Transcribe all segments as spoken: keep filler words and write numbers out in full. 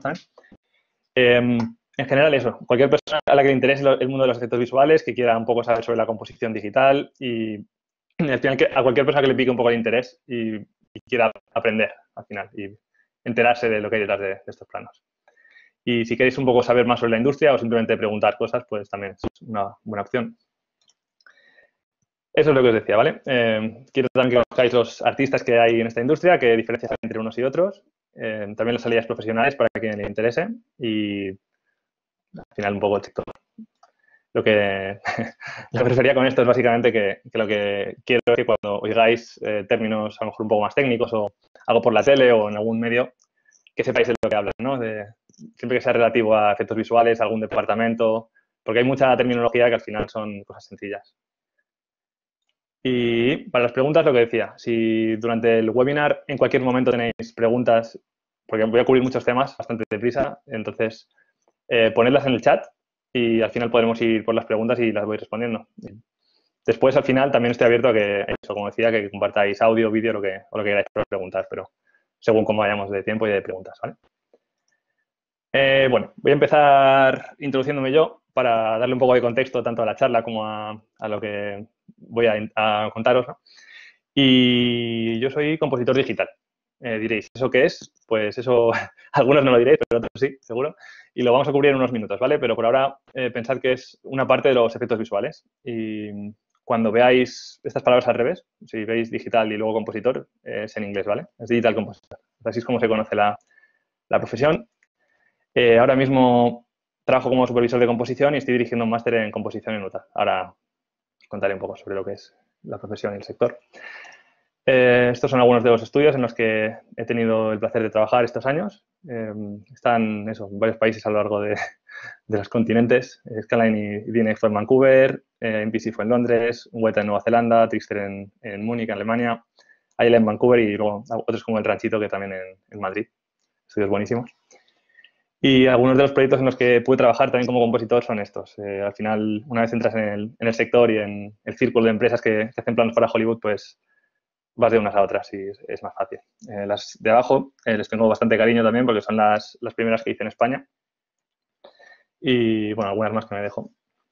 también. Eh, en general eso, cualquier persona a la que le interese el mundo de los efectos visuales, que quiera un poco saber sobre la composición digital y al final a cualquier persona que le pique un poco el interés y, y quiera aprender al final y enterarse de lo que hay detrás de, de estos planos. Y si queréis un poco saber más sobre la industria o simplemente preguntar cosas, pues también es una buena opción. Eso es lo que os decía, ¿vale? Eh, quiero también que conozcáis los artistas que hay en esta industria, qué diferencias hay entre unos y otros. Eh, también las salidas profesionales para quien le interese y al final un poco el sector. Lo que, lo que prefería con esto es básicamente que, que lo que quiero es que cuando oigáis eh, términos a lo mejor un poco más técnicos o algo por la tele o en algún medio, que sepáis de lo que hablan, ¿no? De, siempre que sea relativo a efectos visuales, a algún departamento, porque hay mucha terminología que al final son cosas sencillas. Y para las preguntas, lo que decía, si durante el webinar en cualquier momento tenéis preguntas, porque voy a cubrir muchos temas bastante deprisa, entonces eh, ponedlas en el chat y al final podremos ir por las preguntas y las voy respondiendo. Después, al final, también estoy abierto a que, eso, como decía, que compartáis audio, vídeo, lo que, o lo que queráis para preguntar, pero según cómo vayamos de tiempo y de preguntas, ¿vale? Eh, bueno, voy a empezar introduciéndome yo para darle un poco de contexto tanto a la charla como a, a lo que voy a, a contaros, ¿no? Y yo soy compositor digital. Eh, diréis, ¿eso qué es? Pues eso, algunos no lo diréis, pero otros sí, seguro. Y lo vamos a cubrir en unos minutos, ¿vale? Pero por ahora, eh, pensad que es una parte de los efectos visuales. Y cuando veáis estas palabras al revés, si veis digital y luego compositor, eh, es en inglés, ¿vale? Es digital compositor. Así es como se conoce la, la profesión. Eh, ahora mismo trabajo como supervisor de composición y estoy dirigiendo un máster en composición en U T A. Ahora contaré un poco sobre lo que es la profesión y el sector. Eh, estos son algunos de los estudios en los que he tenido el placer de trabajar estos años. Eh, están eso, en varios países a lo largo de, de los continentes. Skyline y D N X fue en Vancouver, eh, M P C fue en Londres, Weta en Nueva Zelanda, Trickster en, en Múnich, en Alemania, A I L A en Vancouver y luego otros como el Ranchito, que también en, en Madrid. Estudios buenísimos. Y algunos de los proyectos en los que pude trabajar también como compositor son estos. Eh, al final, una vez entras en el, en el sector y en el círculo de empresas que, que hacen planos para Hollywood, pues vas de unas a otras y es, es más fácil. Eh, las de abajo eh, les tengo bastante cariño también porque son las, las primeras que hice en España. Y, bueno, algunas más que me dejo.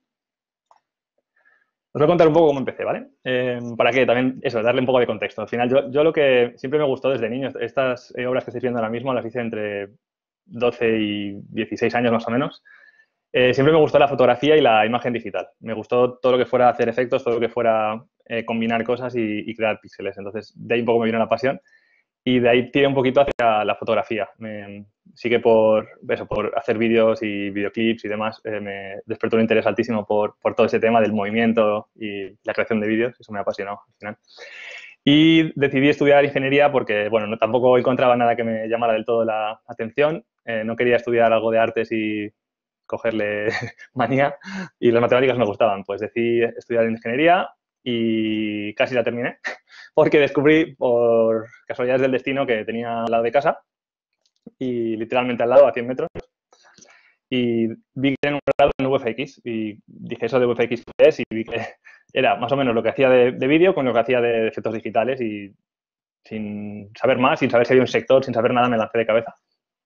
Os voy a contar un poco cómo empecé, ¿vale? Eh, para que también, eso, darle un poco de contexto. Al final, yo, yo lo que siempre me gustó desde niño, estas eh, obras que estáis viendo ahora mismo las hice entre doce y dieciséis años más o menos. Eh, siempre me gustó la fotografía y la imagen digital. Me gustó todo lo que fuera hacer efectos, todo lo que fuera eh, combinar cosas y, y crear píxeles. Entonces, de ahí un poco me vino la pasión y de ahí tiré un poquito hacia la fotografía. Me, sí que por, eso, por hacer vídeos y videoclips y demás, eh, me despertó un interés altísimo por, por todo ese tema del movimiento y la creación de vídeos. Eso me apasionó al final. Y decidí estudiar ingeniería porque, bueno, no, tampoco encontraba nada que me llamara del todo la atención. Eh, no quería estudiar algo de artes y cogerle manía y las matemáticas me gustaban. Pues decidí estudiar ingeniería y casi la terminé porque descubrí por casualidades del destino que tenía al lado de casa y literalmente al lado, a cien metros, y vi que tenía un grado en V F X y dije eso de V F X qué es y vi que era más o menos lo que hacía de, de vídeo con lo que hacía de efectos digitales y sin saber más, sin saber si había un sector, sin saber nada, me lancé de cabeza.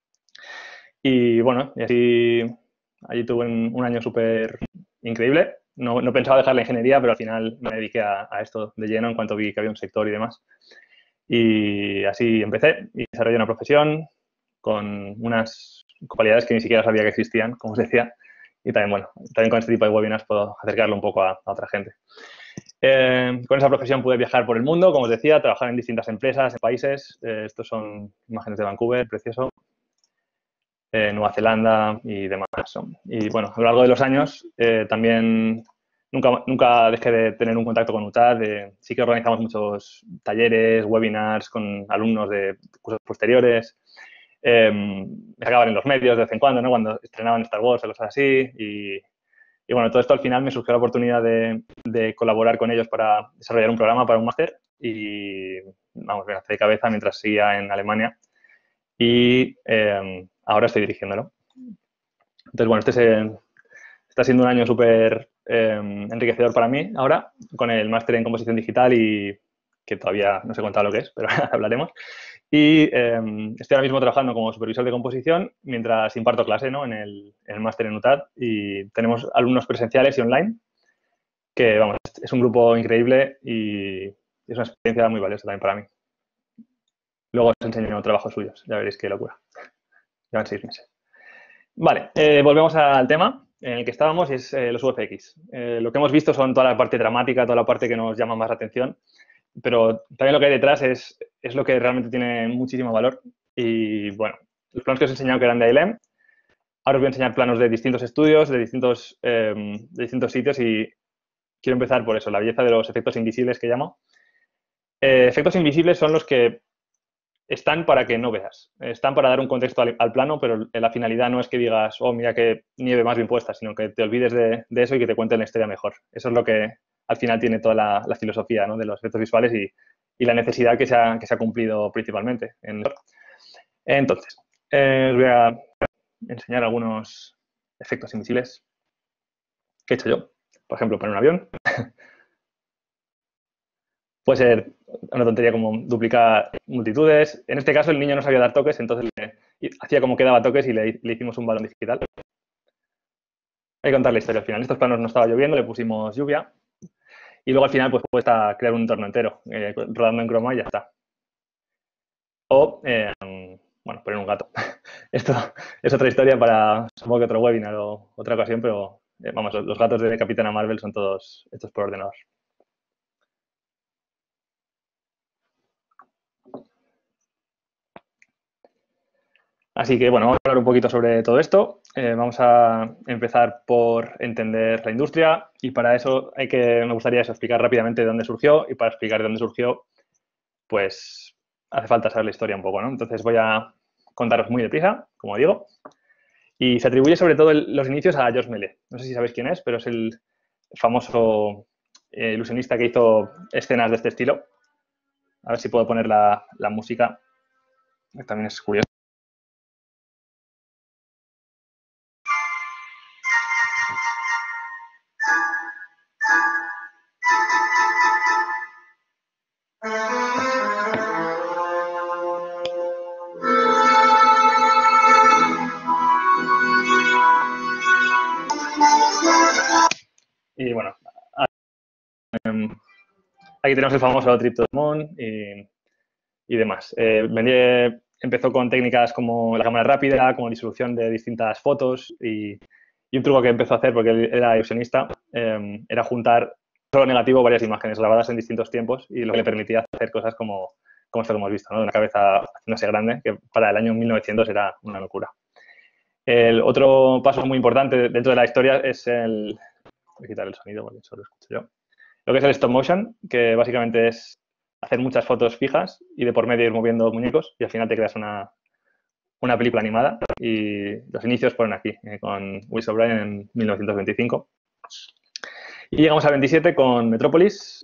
Y bueno, y así allí tuve un, un año súper increíble. No, no pensaba dejar la ingeniería, pero al final me dediqué a, a esto de lleno en cuanto vi que había un sector y demás. Y así empecé y desarrollé una profesión con unas cualidades que ni siquiera sabía que existían, como os decía. Y también, bueno, también con este tipo de webinars puedo acercarlo un poco a, a otra gente. Eh, con esa profesión pude viajar por el mundo, como os decía, trabajar en distintas empresas, en países. Eh, estos son imágenes de Vancouver, precioso. Eh, Nueva Zelanda y demás. Y bueno, a lo largo de los años eh, también nunca, nunca dejé de tener un contacto con U T A D. Eh, sí que organizamos muchos talleres, webinars con alumnos de cursos posteriores. Eh, me sacaban en los medios de vez en cuando, ¿no? Cuando estrenaban Star Wars o cosas así. Y, y bueno, todo esto al final me surgió la oportunidad de, de colaborar con ellos para desarrollar un programa para un máster. Y vamos, me lancé de cabeza mientras seguía en Alemania. Y eh, ahora estoy dirigiéndolo. Entonces, bueno, este es, está siendo un año súper eh, enriquecedor para mí ahora, con el máster en composición digital y que todavía no sé contar lo que es, pero hablaremos. Y eh, estoy ahora mismo trabajando como supervisor de composición mientras imparto clase, ¿no? en el, en el máster en U T A D, y tenemos alumnos presenciales y online, que vamos, es un grupo increíble y es una experiencia muy valiosa también para mí. Luego os enseño trabajos suyos, ya veréis qué locura. Llevan seis meses. Vale, eh, volvemos al tema en el que estábamos, y es eh, los U F X. Eh, lo que hemos visto son toda la parte dramática, toda la parte que nos llama más la atención, pero también lo que hay detrás es, es lo que realmente tiene muchísimo valor. Y bueno, los planos que os he enseñado que eran de I L M, ahora os voy a enseñar planos de distintos estudios, de distintos, eh, de distintos sitios, y quiero empezar por eso, la belleza de los efectos invisibles que llamo. Eh, efectos invisibles son los que están para que no veas, están para dar un contexto al, al plano, pero la finalidad no es que digas, oh, mira qué nieve más bien puesta, sino que te olvides de, de eso y que te cuenten la historia mejor. Eso es lo que al final tiene toda la, la filosofía, ¿no? de los efectos visuales y, y la necesidad que se ha, que se ha cumplido principalmente. En... Entonces, eh, os voy a enseñar algunos efectos invisibles que he hecho yo. Por ejemplo, poner un avión. Puede ser una tontería como duplicar multitudes. En este caso, el niño no sabía dar toques, entonces le, hacía como que daba toques y le, le hicimos un balón digital. Hay que contar la historia al final. En estos planos no estaba lloviendo, le pusimos lluvia. Y luego al final pues cuesta crear un entorno entero, eh, rodando en croma y ya está. O, eh, bueno, poner un gato. Esto es otra historia para, supongo que otro webinar o otra ocasión, pero eh, vamos, los gatos de Capitana Marvel son todos hechos por ordenador. Así que, bueno, vamos a hablar un poquito sobre todo esto. Eh, vamos a empezar por entender la industria y para eso hay que, me gustaría eso, explicar rápidamente de dónde surgió, y para explicar de dónde surgió, pues hace falta saber la historia un poco, ¿no? Entonces voy a contaros muy deprisa, como digo, y se atribuye sobre todo el, los inicios a George Méliès. No sé si sabéis quién es, pero es el famoso eh, ilusionista que hizo escenas de este estilo. A ver si puedo poner la, la música, que también es curioso. Y bueno, aquí tenemos el famoso Trip to the Moon y, y demás. Eh, Méliès empezó con técnicas como la cámara rápida, como disolución de distintas fotos, y, y un truco que empezó a hacer, porque él era ilusionista, eh, era juntar solo negativo varias imágenes grabadas en distintos tiempos, y lo que le permitía hacer cosas como, como esto que hemos visto, ¿no? De una cabeza haciéndose grande, que para el año mil novecientos era una locura. El otro paso muy importante dentro de la historia es el... Voy a quitar el sonido porque solo lo escucho yo. Lo que es el stop motion, que básicamente es hacer muchas fotos fijas y de por medio ir moviendo muñecos y al final te creas una, una película animada. Y los inicios fueron aquí, eh, con Willis O'Brien en mil novecientos veinticinco. Y llegamos al veintisiete con Metrópolis,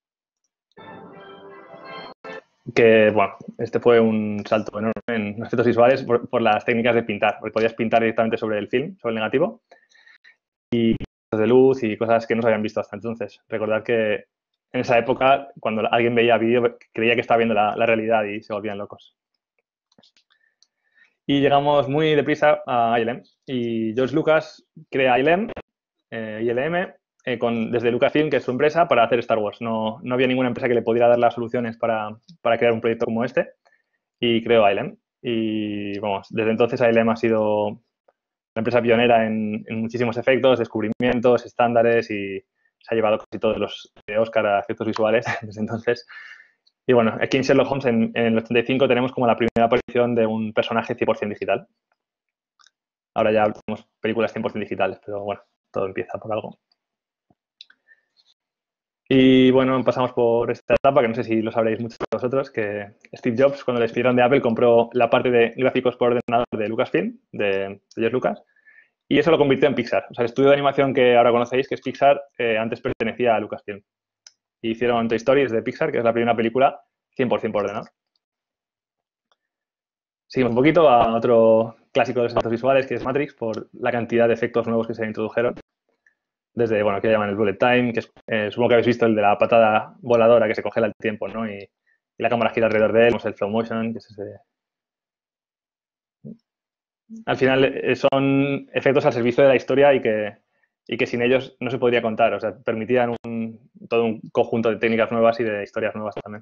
que, bueno, este fue un salto enorme en efectos visuales por, por las técnicas de pintar, porque podías pintar directamente sobre el film, sobre el negativo, y de luz y cosas que no se habían visto hasta entonces. Recordad que en esa época, cuando alguien veía vídeo, creía que estaba viendo la, la realidad y se volvían locos. Y llegamos muy deprisa a I L M. Y George Lucas crea I L M, eh, I L M eh, con, desde Lucasfilm, que es su empresa, para hacer Star Wars. No, no había ninguna empresa que le pudiera dar las soluciones para, para crear un proyecto como este. Y creó I L M. Y vamos, desde entonces I L M ha sido una empresa pionera en, en muchísimos efectos, descubrimientos, estándares, y se ha llevado casi todos los de Oscar a efectos visuales desde entonces. Y bueno, aquí en Sherlock Holmes, en, en el ochenta y cinco, tenemos como la primera aparición de un personaje cien por ciento digital. Ahora ya tenemos películas cien por ciento digitales, pero bueno, todo empieza por algo. Y bueno, pasamos por esta etapa, que no sé si lo sabréis muchos de vosotros, que Steve Jobs, cuando le despidieron de Apple, compró la parte de gráficos por ordenador de Lucasfilm, de, de George Lucas, y eso lo convirtió en Pixar. O sea, el estudio de animación que ahora conocéis, que es Pixar, eh, antes pertenecía a Lucasfilm. Y hicieron Toy Story de Pixar, que es la primera película cien por ciento por ordenador. Seguimos un poquito a otro clásico de los efectos visuales, que es Matrix, por la cantidad de efectos nuevos que se introdujeron. desde, bueno, que llaman el bullet time, que es, eh, supongo que habéis visto el de la patada voladora que se congela el tiempo, ¿no? Y, y la cámara gira alrededor de él, tenemos el slow motion, que es ese. Al final eh, son efectos al servicio de la historia y que, y que sin ellos no se podría contar. O sea, permitían un, todo un conjunto de técnicas nuevas y de historias nuevas también.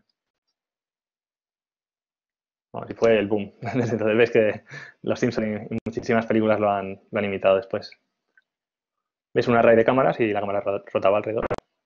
Bueno, y fue el boom. Desde entonces ves que Los Simpson y, y muchísimas películas lo han, lo han imitado después. Ves un array de cámaras y la cámara rotaba alrededor.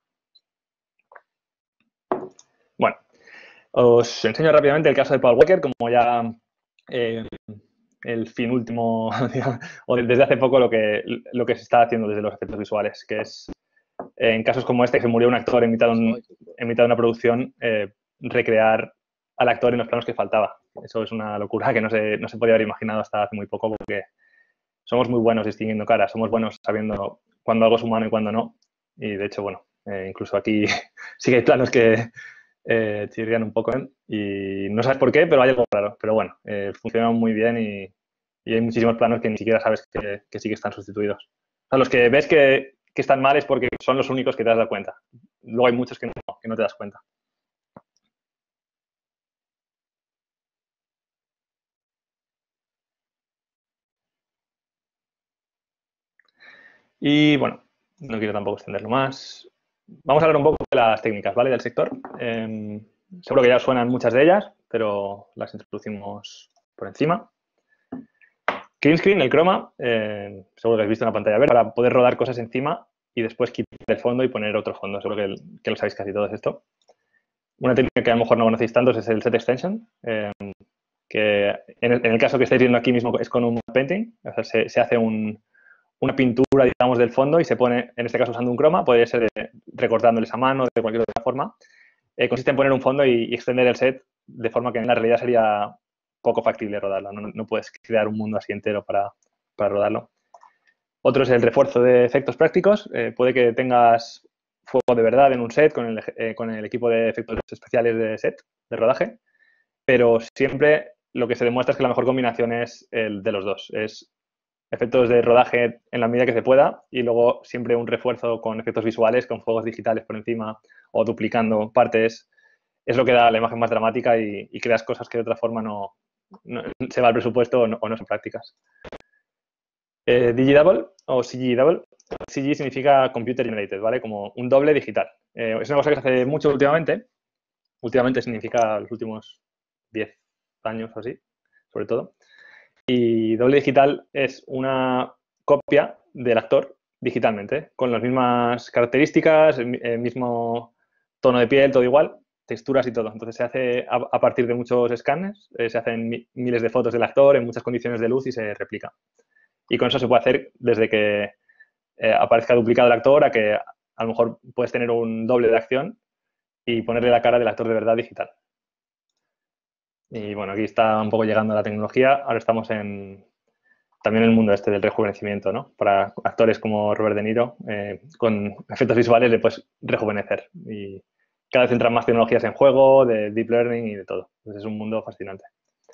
Bueno, os enseño rápidamente el caso de Paul Walker, como ya eh, el fin último, digamos, o desde hace poco lo que, lo que se está haciendo desde los efectos visuales, que es eh, en casos como este, que se murió un actor en mitad de, un, en mitad de una producción, eh, recrear al actor en los planos que faltaba. Eso es una locura que no se, no se podía haber imaginado hasta hace muy poco, porque somos muy buenos distinguiendo caras, somos buenos sabiendo cuándo algo es humano y cuándo no. Y de hecho, bueno, eh, incluso aquí sí que hay planos que eh, chirrían un poco, ¿eh? Y no sabes por qué, pero hay algo raro. Pero bueno, eh, funcionan muy bien y, y hay muchísimos planos que ni siquiera sabes que, que sí que están sustituidos. O sea, los que ves que, que están mal es porque son los únicos que te has dado cuenta. Luego hay muchos que no, que no te das cuenta. Y bueno, no quiero tampoco extenderlo más. Vamos a hablar un poco de las técnicas, ¿vale? Del sector. Eh, seguro que ya suenan muchas de ellas, pero las introducimos por encima. Green screen, el croma, eh, seguro que habéis visto en la pantalla verde, para poder rodar cosas encima y después quitar el fondo y poner otro fondo. Seguro que, que lo sabéis casi todos esto. Una técnica que a lo mejor no conocéis tanto es el set extension, eh, que en el, en el, caso que estáis viendo aquí mismo es con un painting. O sea, se, se hace un, una pintura, digamos, del fondo y se pone, en este caso usando un croma, podría ser de, recortándoles a mano de cualquier otra forma. Eh, consiste en poner un fondo y, y extender el set de forma que en la realidad sería poco factible rodarlo. No, no puedes crear un mundo así entero para, para rodarlo. Otro es el refuerzo de efectos prácticos. Eh, puede que tengas fuego de verdad en un set con el, eh, con el equipo de efectos especiales de set, de rodaje, pero siempre lo que se demuestra es que la mejor combinación es el de los dos. Es efectos de rodaje en la medida que se pueda y luego siempre un refuerzo con efectos visuales, con fuegos digitales por encima o duplicando partes. Es lo que da la imagen más dramática y, y creas cosas que de otra forma no, no se va al presupuesto o no, o no son prácticas. Eh, Digidouble o C G Double. C G significa Computer Generated, ¿vale? Como un doble digital. Eh, es una cosa que se hace mucho últimamente. Últimamente significa los últimos diez años o así, sobre todo. Y doble digital es una copia del actor digitalmente, con las mismas características, el mismo tono de piel, todo igual, texturas y todo. Entonces se hace a, a partir de muchos escáneres, eh, se hacen mi, miles de fotos del actor en muchas condiciones de luz y se replica. Y con eso se puede hacer desde que eh, aparezca duplicado el actor a que a lo mejor puedes tener un doble de acción y ponerle la cara del actor de verdad digital. Y bueno, aquí está un poco llegando la tecnología. Ahora estamos en también en el mundo este del rejuvenecimiento, ¿no? Para actores como Robert De Niro, eh, con efectos visuales le puedes rejuvenecer. Y cada vez entran más tecnologías en juego, de deep learning y de todo. Entonces es un mundo fascinante.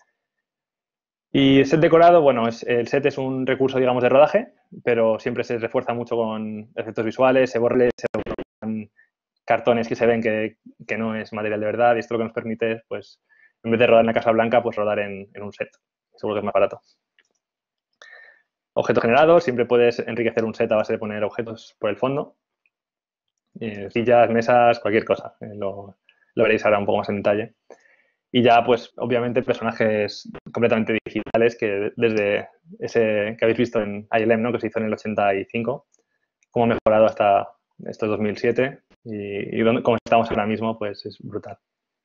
Y set decorado, bueno, es, el set es un recurso, digamos, de rodaje, pero siempre se refuerza mucho con efectos visuales, se borran, se borran cartones que se ven que, que, no es material de verdad y esto lo que nos permite, pues, en vez de rodar en la Casa Blanca, pues rodar en, en un set. Seguro que es más barato. Objetos generados, siempre puedes enriquecer un set a base de poner objetos por el fondo. Eh, sillas, mesas, cualquier cosa. Eh, lo, lo veréis ahora un poco más en detalle. Y ya, pues, obviamente, personajes completamente digitales que desde ese que habéis visto en I L M, ¿no? Que se hizo en el ochenta y cinco, cómo ha mejorado hasta estos dos mil siete y, y donde, como estamos ahora mismo, pues es brutal.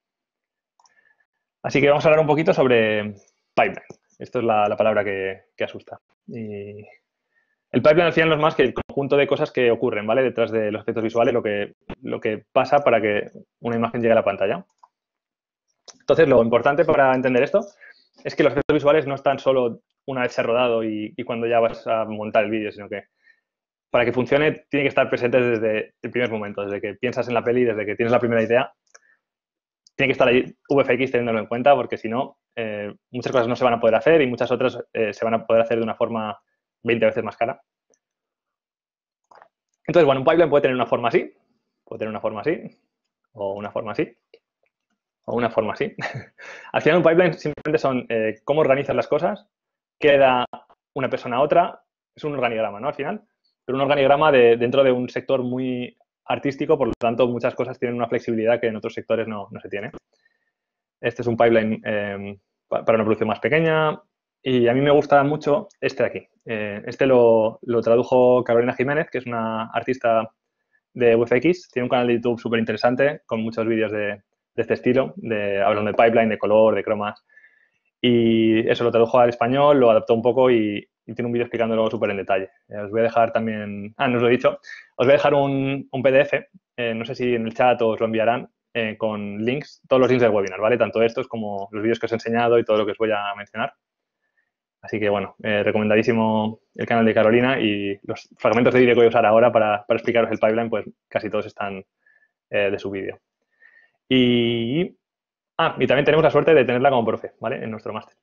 Así que vamos a hablar un poquito sobre pipeline. Esto es la, la palabra que, que asusta. Y el pipeline al final no es más que el conjunto de cosas que ocurren, ¿vale? Detrás de los efectos visuales, lo que, lo que pasa para que una imagen llegue a la pantalla. Entonces, lo importante para entender esto es que los efectos visuales no están solo una vez se ha rodado y, y cuando ya vas a montar el vídeo, sino que para que funcione tiene que estar presente desde el primer momento, desde que piensas en la peli, desde que tienes la primera idea. Tiene que estar ahí V F X teniéndolo en cuenta porque si no, eh, muchas cosas no se van a poder hacer y muchas otras eh, se van a poder hacer de una forma veinte veces más cara. Entonces, bueno, un pipeline puede tener una forma así, puede tener una forma así, o una forma así, o una forma así. Al final, un pipeline simplemente son eh, cómo organizas las cosas, qué da una persona a otra, es un organigrama, ¿no? Al final, pero un organigrama de, dentro de un sector muy artístico, por lo tanto, muchas cosas tienen una flexibilidad que en otros sectores no, no se tiene. Este es un pipeline eh, para una producción más pequeña y a mí me gusta mucho este de aquí. Eh, este lo, lo tradujo Carolina Jiménez, que es una artista de U F X. Tiene un canal de YouTube súper interesante con muchos vídeos de, de este estilo, de, hablando de pipeline, de color, de cromas. Y eso lo tradujo al español, lo adaptó un poco y, y tiene un vídeo explicándolo súper en detalle. Eh, os voy a dejar también, ah, no os lo he dicho, os voy a dejar un, un P D F, eh, no sé si en el chat os lo enviarán, eh, con links, todos los links del webinar, ¿vale? Tanto estos como los vídeos que os he enseñado y todo lo que os voy a mencionar. Así que, bueno, eh, recomendadísimo el canal de Carolina y los fragmentos de vídeo que voy a usar ahora para, para explicaros el pipeline, pues casi todos están eh, de su vídeo. Y, ah, y también tenemos la suerte de tenerla como profe, ¿vale? En nuestro máster.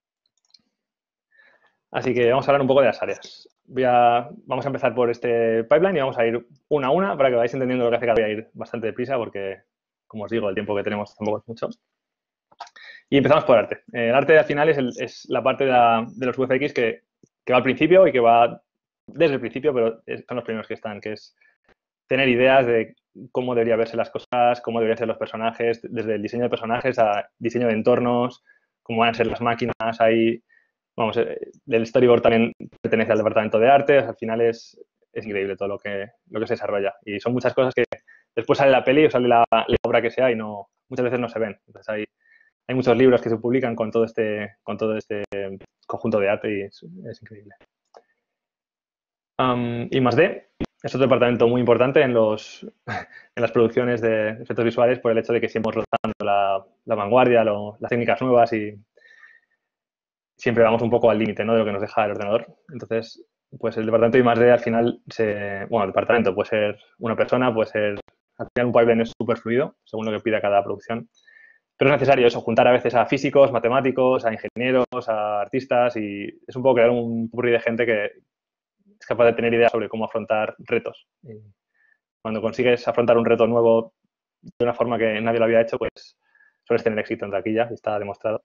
Así que vamos a hablar un poco de las áreas. Voy a, vamos a empezar por este pipeline y vamos a ir una a una para que vayáis entendiendo lo que hace cada. Voy a ir bastante deprisa porque, como os digo, el tiempo que tenemos tampoco es mucho. Y empezamos por arte. Eh, el arte al final es, el, es la parte de, la, de los U F X que, que va al principio y que va desde el principio, pero son los primeros que están, que es tener ideas de cómo debería verse las cosas, cómo deberían ser los personajes, desde el diseño de personajes a diseño de entornos, cómo van a ser las máquinas. Hay, vamos, el storyboard también pertenece al departamento de arte. Al final es, es increíble todo lo que, lo que se desarrolla. Y son muchas cosas que después sale la peli o sale la, la obra que sea y no, muchas veces no se ven. Entonces hay, hay muchos libros que se publican con todo este, con todo este conjunto de arte y es, es increíble. Um, I más D es otro departamento muy importante en, los, en las producciones de efectos visuales por el hecho de que siempre vamos rozando la, la vanguardia, lo, las técnicas nuevas y siempre vamos un poco al límite, ¿no?, de lo que nos deja el ordenador. Entonces, pues el departamento I más D al final, se, bueno, el departamento puede ser una persona, puede ser, al final un pipeline es súper fluido, según lo que pida cada producción. Pero es necesario eso, juntar a veces a físicos, matemáticos, a ingenieros, a artistas y es un poco crear un purri de gente que es capaz de tener ideas sobre cómo afrontar retos. Y cuando consigues afrontar un reto nuevo de una forma que nadie lo había hecho, pues sueles tener éxito en taquilla, está demostrado.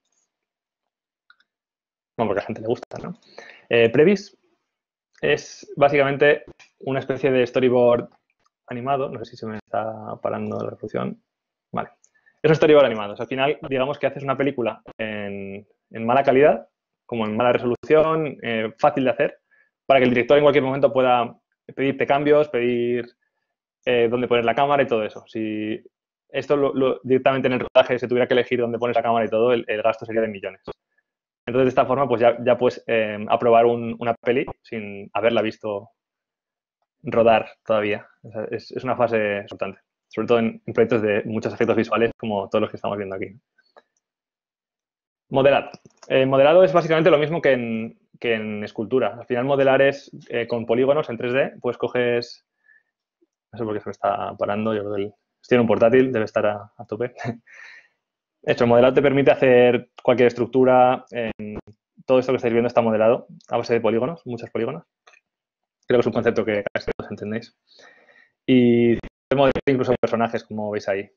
Bueno, porque a la gente le gusta, ¿no? Eh, Previs es básicamente una especie de storyboard animado. No sé si se me está parando la reproducción. Vale. Es un storyboard animado. O sea, al final, digamos que haces una película en, en mala calidad, como en mala resolución, eh, fácil de hacer, para que el director en cualquier momento pueda pedirte cambios, pedir eh, dónde poner la cámara y todo eso. Si esto lo, lo, directamente en el rodaje se tuviera que elegir dónde pones la cámara y todo, el, el gasto sería de millones. Entonces, de esta forma, pues ya, ya puedes eh, aprobar un, una peli sin haberla visto rodar todavía. O sea, es, es una fase importante, sobre todo en, en proyectos de muchos efectos visuales como todos los que estamos viendo aquí. Modelado. Eh, modelado es básicamente lo mismo que en, que en escultura. Al final, modelar es eh, con polígonos en tres D, pues coges... No sé por qué se me está parando, yo creo que el, estoy en un portátil, debe estar a, a tope. Hecho, el modelado te permite hacer cualquier estructura. Eh, todo esto que estáis viendo está modelado a base de polígonos, muchos polígonos. Creo que es un concepto que casi todos entendéis. Y modelar incluso personajes, como veis ahí.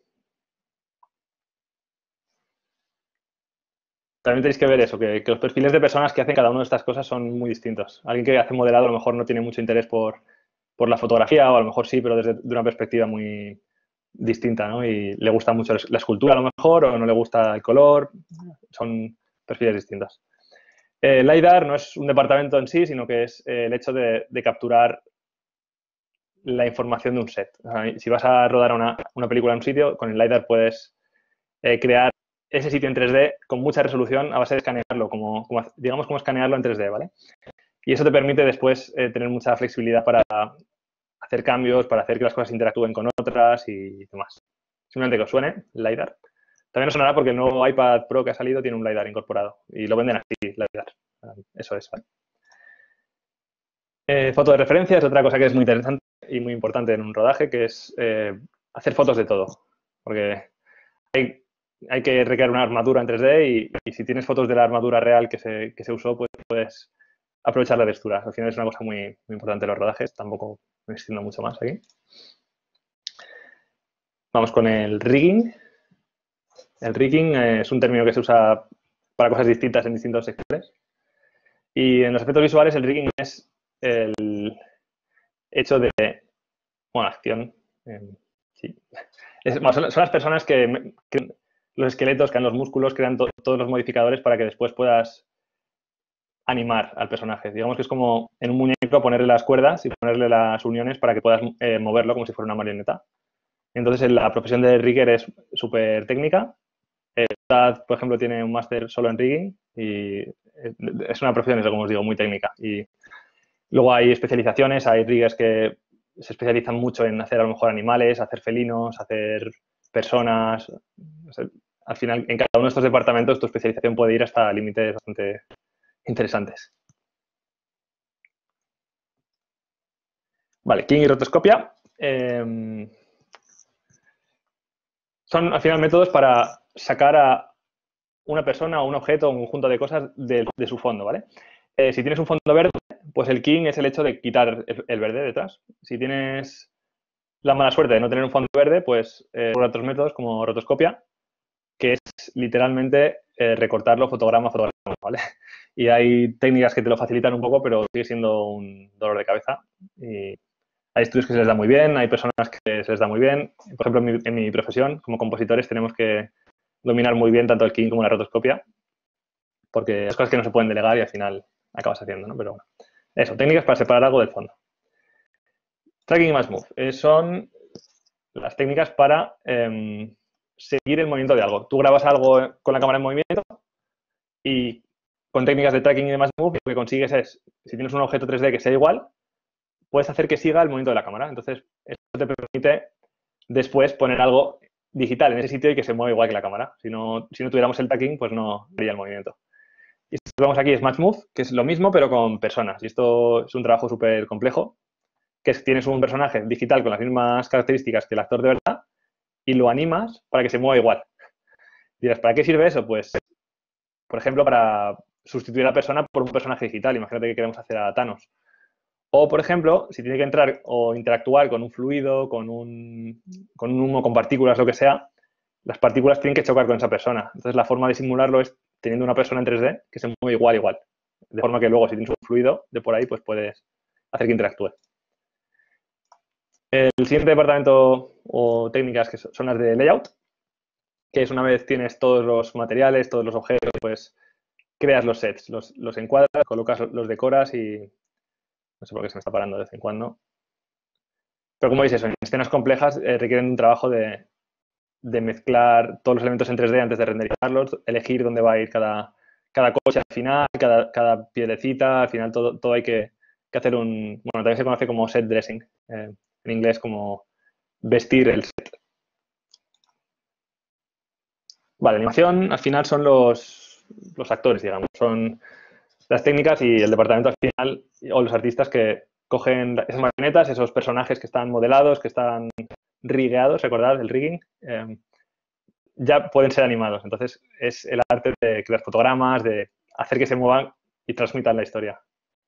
También tenéis que ver eso, que, que los perfiles de personas que hacen cada una de estas cosas son muy distintos. Alguien que hace modelado a lo mejor no tiene mucho interés por, por la fotografía, o a lo mejor sí, pero desde de una perspectiva muy distinta, ¿no? Y le gusta mucho la escultura a lo mejor, o no le gusta el color. Son perfiles distintos. Eh, LiDAR no es un departamento en sí, sino que es eh, el hecho de, de capturar la información de un set. O sea, si vas a rodar una, una película en un sitio, con el LiDAR puedes eh, crear ese sitio en tres D con mucha resolución a base de escanearlo, como, como digamos como escanearlo en tres D, ¿vale? Y eso te permite después eh, tener mucha flexibilidad para hacer cambios, para hacer que las cosas interactúen con otras y demás. Simplemente que os suene, LiDAR. También os sonará porque el nuevo iPad Pro que ha salido tiene un LiDAR incorporado y lo venden así, LiDAR. Eso es, ¿vale? Eh, foto de referencia es otra cosa que es muy interesante y muy importante en un rodaje, que es eh, hacer fotos de todo. Porque hay, hay que recrear una armadura en tres D y, y si tienes fotos de la armadura real que se, que se usó, pues puedes aprovechar la textura. Al final es una cosa muy, muy importante en los rodajes. Tampoco me extiendo mucho más aquí. Vamos con el rigging. El rigging es un término que se usa para cosas distintas en distintos sectores. Y en los efectos visuales el rigging es el hecho de, bueno, acción, eh, sí. Es, bueno, son, son las personas que, que los esqueletos, crean los músculos, crean to, todos los modificadores para que después puedas animar al personaje. Digamos que es como en un muñeco ponerle las cuerdas y ponerle las uniones para que puedas eh, moverlo como si fuera una marioneta. Entonces, la profesión de rigger es súper técnica. Eh, Tad, por ejemplo, tiene un máster solo en rigging y es una profesión, eso como os digo, muy técnica. Y luego hay especializaciones, hay riggers que se especializan mucho en hacer a lo mejor animales, hacer felinos, hacer personas. O sea, al final, en cada uno de estos departamentos tu especialización puede ir hasta límites bastante interesantes. Vale, King y rotoscopia. Eh, son al final métodos para sacar a una persona o un objeto o un conjunto de cosas de, de su fondo, ¿vale? Eh, si tienes un fondo verde, pues el king es el hecho de quitar el, el verde detrás. Si tienes la mala suerte de no tener un fondo verde, pues eh, por otros métodos como rotoscopia, que es literalmente eh, recortarlo fotograma a fotograma, ¿vale? Y hay técnicas que te lo facilitan un poco, pero sigue siendo un dolor de cabeza. Y hay estudios que se les da muy bien, hay personas que se les da muy bien. Por ejemplo, en mi, en mi profesión, como compositores, tenemos que dominar muy bien tanto el king como la rotoscopia, porque es cosas que no se pueden delegar y al final acabas haciendo, ¿no? Pero bueno, eso, técnicas para separar algo del fondo. Tracking y Match Move eh, son las técnicas para eh, seguir el movimiento de algo. Tú grabas algo con la cámara en movimiento y con técnicas de tracking y de Match Move lo que consigues es, si tienes un objeto tres D que sea igual, puedes hacer que siga el movimiento de la cámara. Entonces, esto te permite después poner algo digital en ese sitio y que se mueva igual que la cámara. Si no, si no tuviéramos el tracking, pues no haría el movimiento. Y esto que vemos aquí es Match Move, que es lo mismo, pero con personas. Y esto es un trabajo súper complejo, que es que tienes un personaje digital con las mismas características que el actor de verdad y lo animas para que se mueva igual. Y dirás, ¿para qué sirve eso? Pues, por ejemplo, para sustituir a la persona por un personaje digital. Imagínate que queremos hacer a Thanos. O, por ejemplo, si tiene que entrar o interactuar con un fluido, con un, con un humo, con partículas, lo que sea, las partículas tienen que chocar con esa persona. Entonces, la forma de simularlo es teniendo una persona en tres D que se mueve igual, igual. De forma que luego, si tienes un fluido de por ahí, pues puedes hacer que interactúe. El siguiente departamento o técnicas que son las de layout, que es una vez tienes todos los materiales, todos los objetos, pues creas los sets, los, los encuadras, colocas, los decoras y no sé por qué se me está parando de vez en cuando. Pero como veis eso, en escenas complejas eh, requieren un trabajo de, de mezclar todos los elementos en tres D antes de renderizarlos, elegir dónde va a ir cada, cada coche al final, cada, cada piedrecita, al final todo, todo hay que, que hacer un, bueno, también se conoce como set dressing, eh, en inglés como vestir el set. Vale, animación al final son los, los actores, digamos, son las técnicas y el departamento al final, o los artistas que cogen esas marionetas, esos personajes que están modelados, que están rigueados, recordad el rigging, eh, ya pueden ser animados. Entonces, es el arte de crear fotogramas, de hacer que se muevan y transmitan la historia.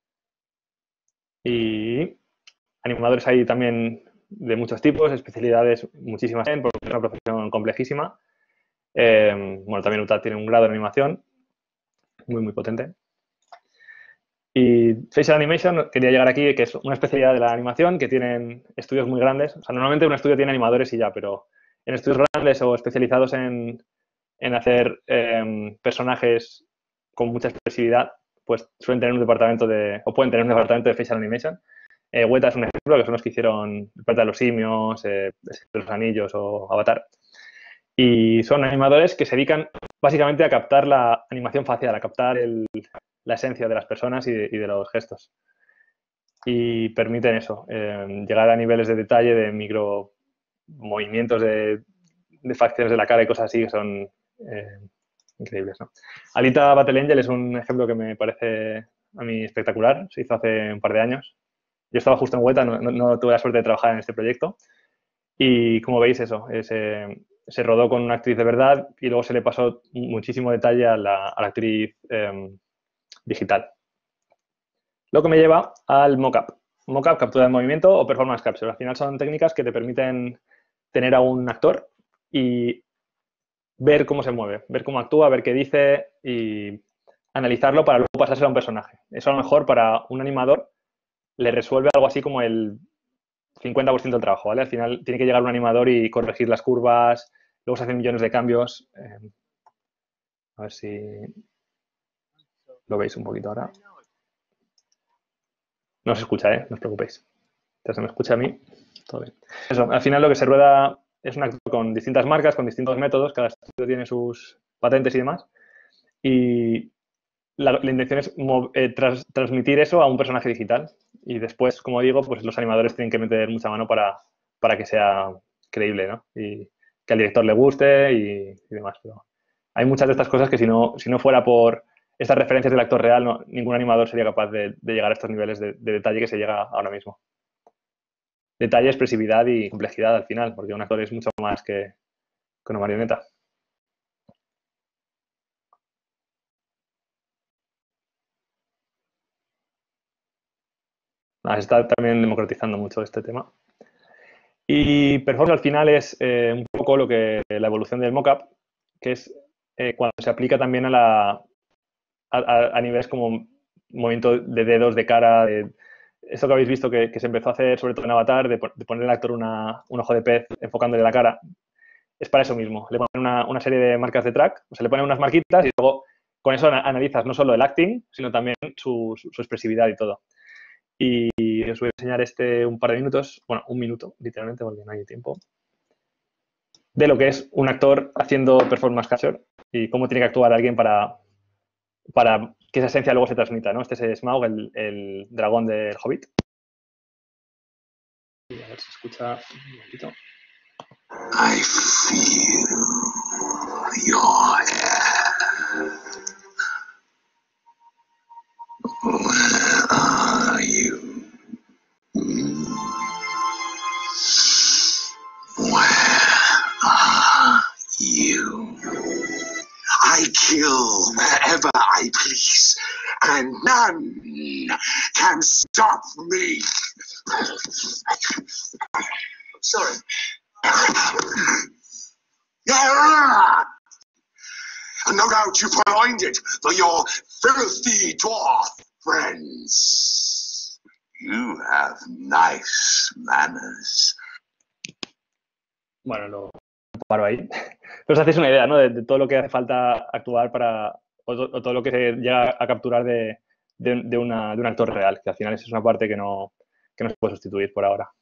Y animadores hay también de muchos tipos, especialidades muchísimas, porque es una profesión complejísima. Eh, bueno, también U T A D tiene un grado de animación muy, muy potente. Y Facial Animation, quería llegar aquí, que es una especialidad de la animación que tienen estudios muy grandes. O sea, normalmente un estudio tiene animadores y ya, pero en estudios grandes o especializados en, en hacer eh, personajes con mucha expresividad, pues suelen tener un departamento de, o pueden tener un departamento de Facial Animation. Eh, Weta es un ejemplo, que son los que hicieron El planeta de los simios, eh, Los Anillos o Avatar. Y son animadores que se dedican básicamente a captar la animación facial, a captar el, la esencia de las personas y de, y de los gestos. Y permiten eso, eh, llegar a niveles de detalle de micro movimientos de, de facciones de la cara y cosas así que son eh, increíbles, ¿no? Alita Battle Angel es un ejemplo que me parece a mí espectacular. Se hizo hace un par de años. Yo estaba justo en Weta, no, no, no tuve la suerte de trabajar en este proyecto. Y como veis, eso, se, se rodó con una actriz de verdad y luego se le pasó muchísimo detalle a la, a la actriz eh, digital. Lo que me lleva al mockup. mockup, captura de movimiento o performance capture. Al final son técnicas que te permiten tener a un actor y ver cómo se mueve, ver cómo actúa, ver qué dice y analizarlo para luego pasárselo a un personaje. Eso a lo mejor para un animador le resuelve algo así como el cincuenta por ciento del trabajo, ¿vale? Al final tiene que llegar un animador y corregir las curvas, luego se hacen millones de cambios. Eh, a ver si lo veis un poquito ahora. No se escucha, ¿eh? No os preocupéis. Entonces se me escucha a mí, todo bien. Eso, al final lo que se rueda es un actor con distintas marcas, con distintos métodos, cada estudio tiene sus patentes y demás. Y la, la intención es eh, tras, transmitir eso a un personaje digital. Y después, como digo, pues los animadores tienen que meter mucha mano para, para que sea creíble, ¿no? Y que al director le guste y, y demás. Pero hay muchas de estas cosas que si no, si no fuera por estas referencias del actor real, no, ningún animador sería capaz de, de llegar a estos niveles de, de detalle que se llega ahora mismo. Detalle, expresividad y complejidad al final, porque un actor es mucho más que, que una marioneta. Ah, se está también democratizando mucho este tema. Y performance al final es eh, un poco lo que la evolución del mockup, que es eh, cuando se aplica también a, la, a, a, a niveles como movimiento de dedos, de cara, de, esto que habéis visto que, que se empezó a hacer sobre todo en Avatar, de, de poner al actor una, un ojo de pez enfocándole la cara, es para eso mismo. Le ponen una, una serie de marcas de track, o sea, le ponen unas marquitas y luego con eso analizas no solo el acting, sino también su, su, su expresividad y todo. Y os voy a enseñar este un par de minutos, bueno, un minuto, literalmente, porque no hay tiempo, de lo que es un actor haciendo performance capture y cómo tiene que actuar alguien para, para que esa esencia luego se transmita, ¿no? Este es Smaug, el, el dragón del Hobbit. Y a ver si escucha un momentito. I feel your air. Where are you? Where are you? I kill wherever I please, and none can stop me. Sorry. And no doubt you find it for your filthy dwarf friends. You have nice manners. Bueno, lo paro ahí. Pero os hacéis una idea, ¿no? De, de todo lo que hace falta actuar para, o, to, o todo lo que se llega a capturar de, de, de, una, de un actor real, que al final es una parte que no, que no se puede sustituir por ahora.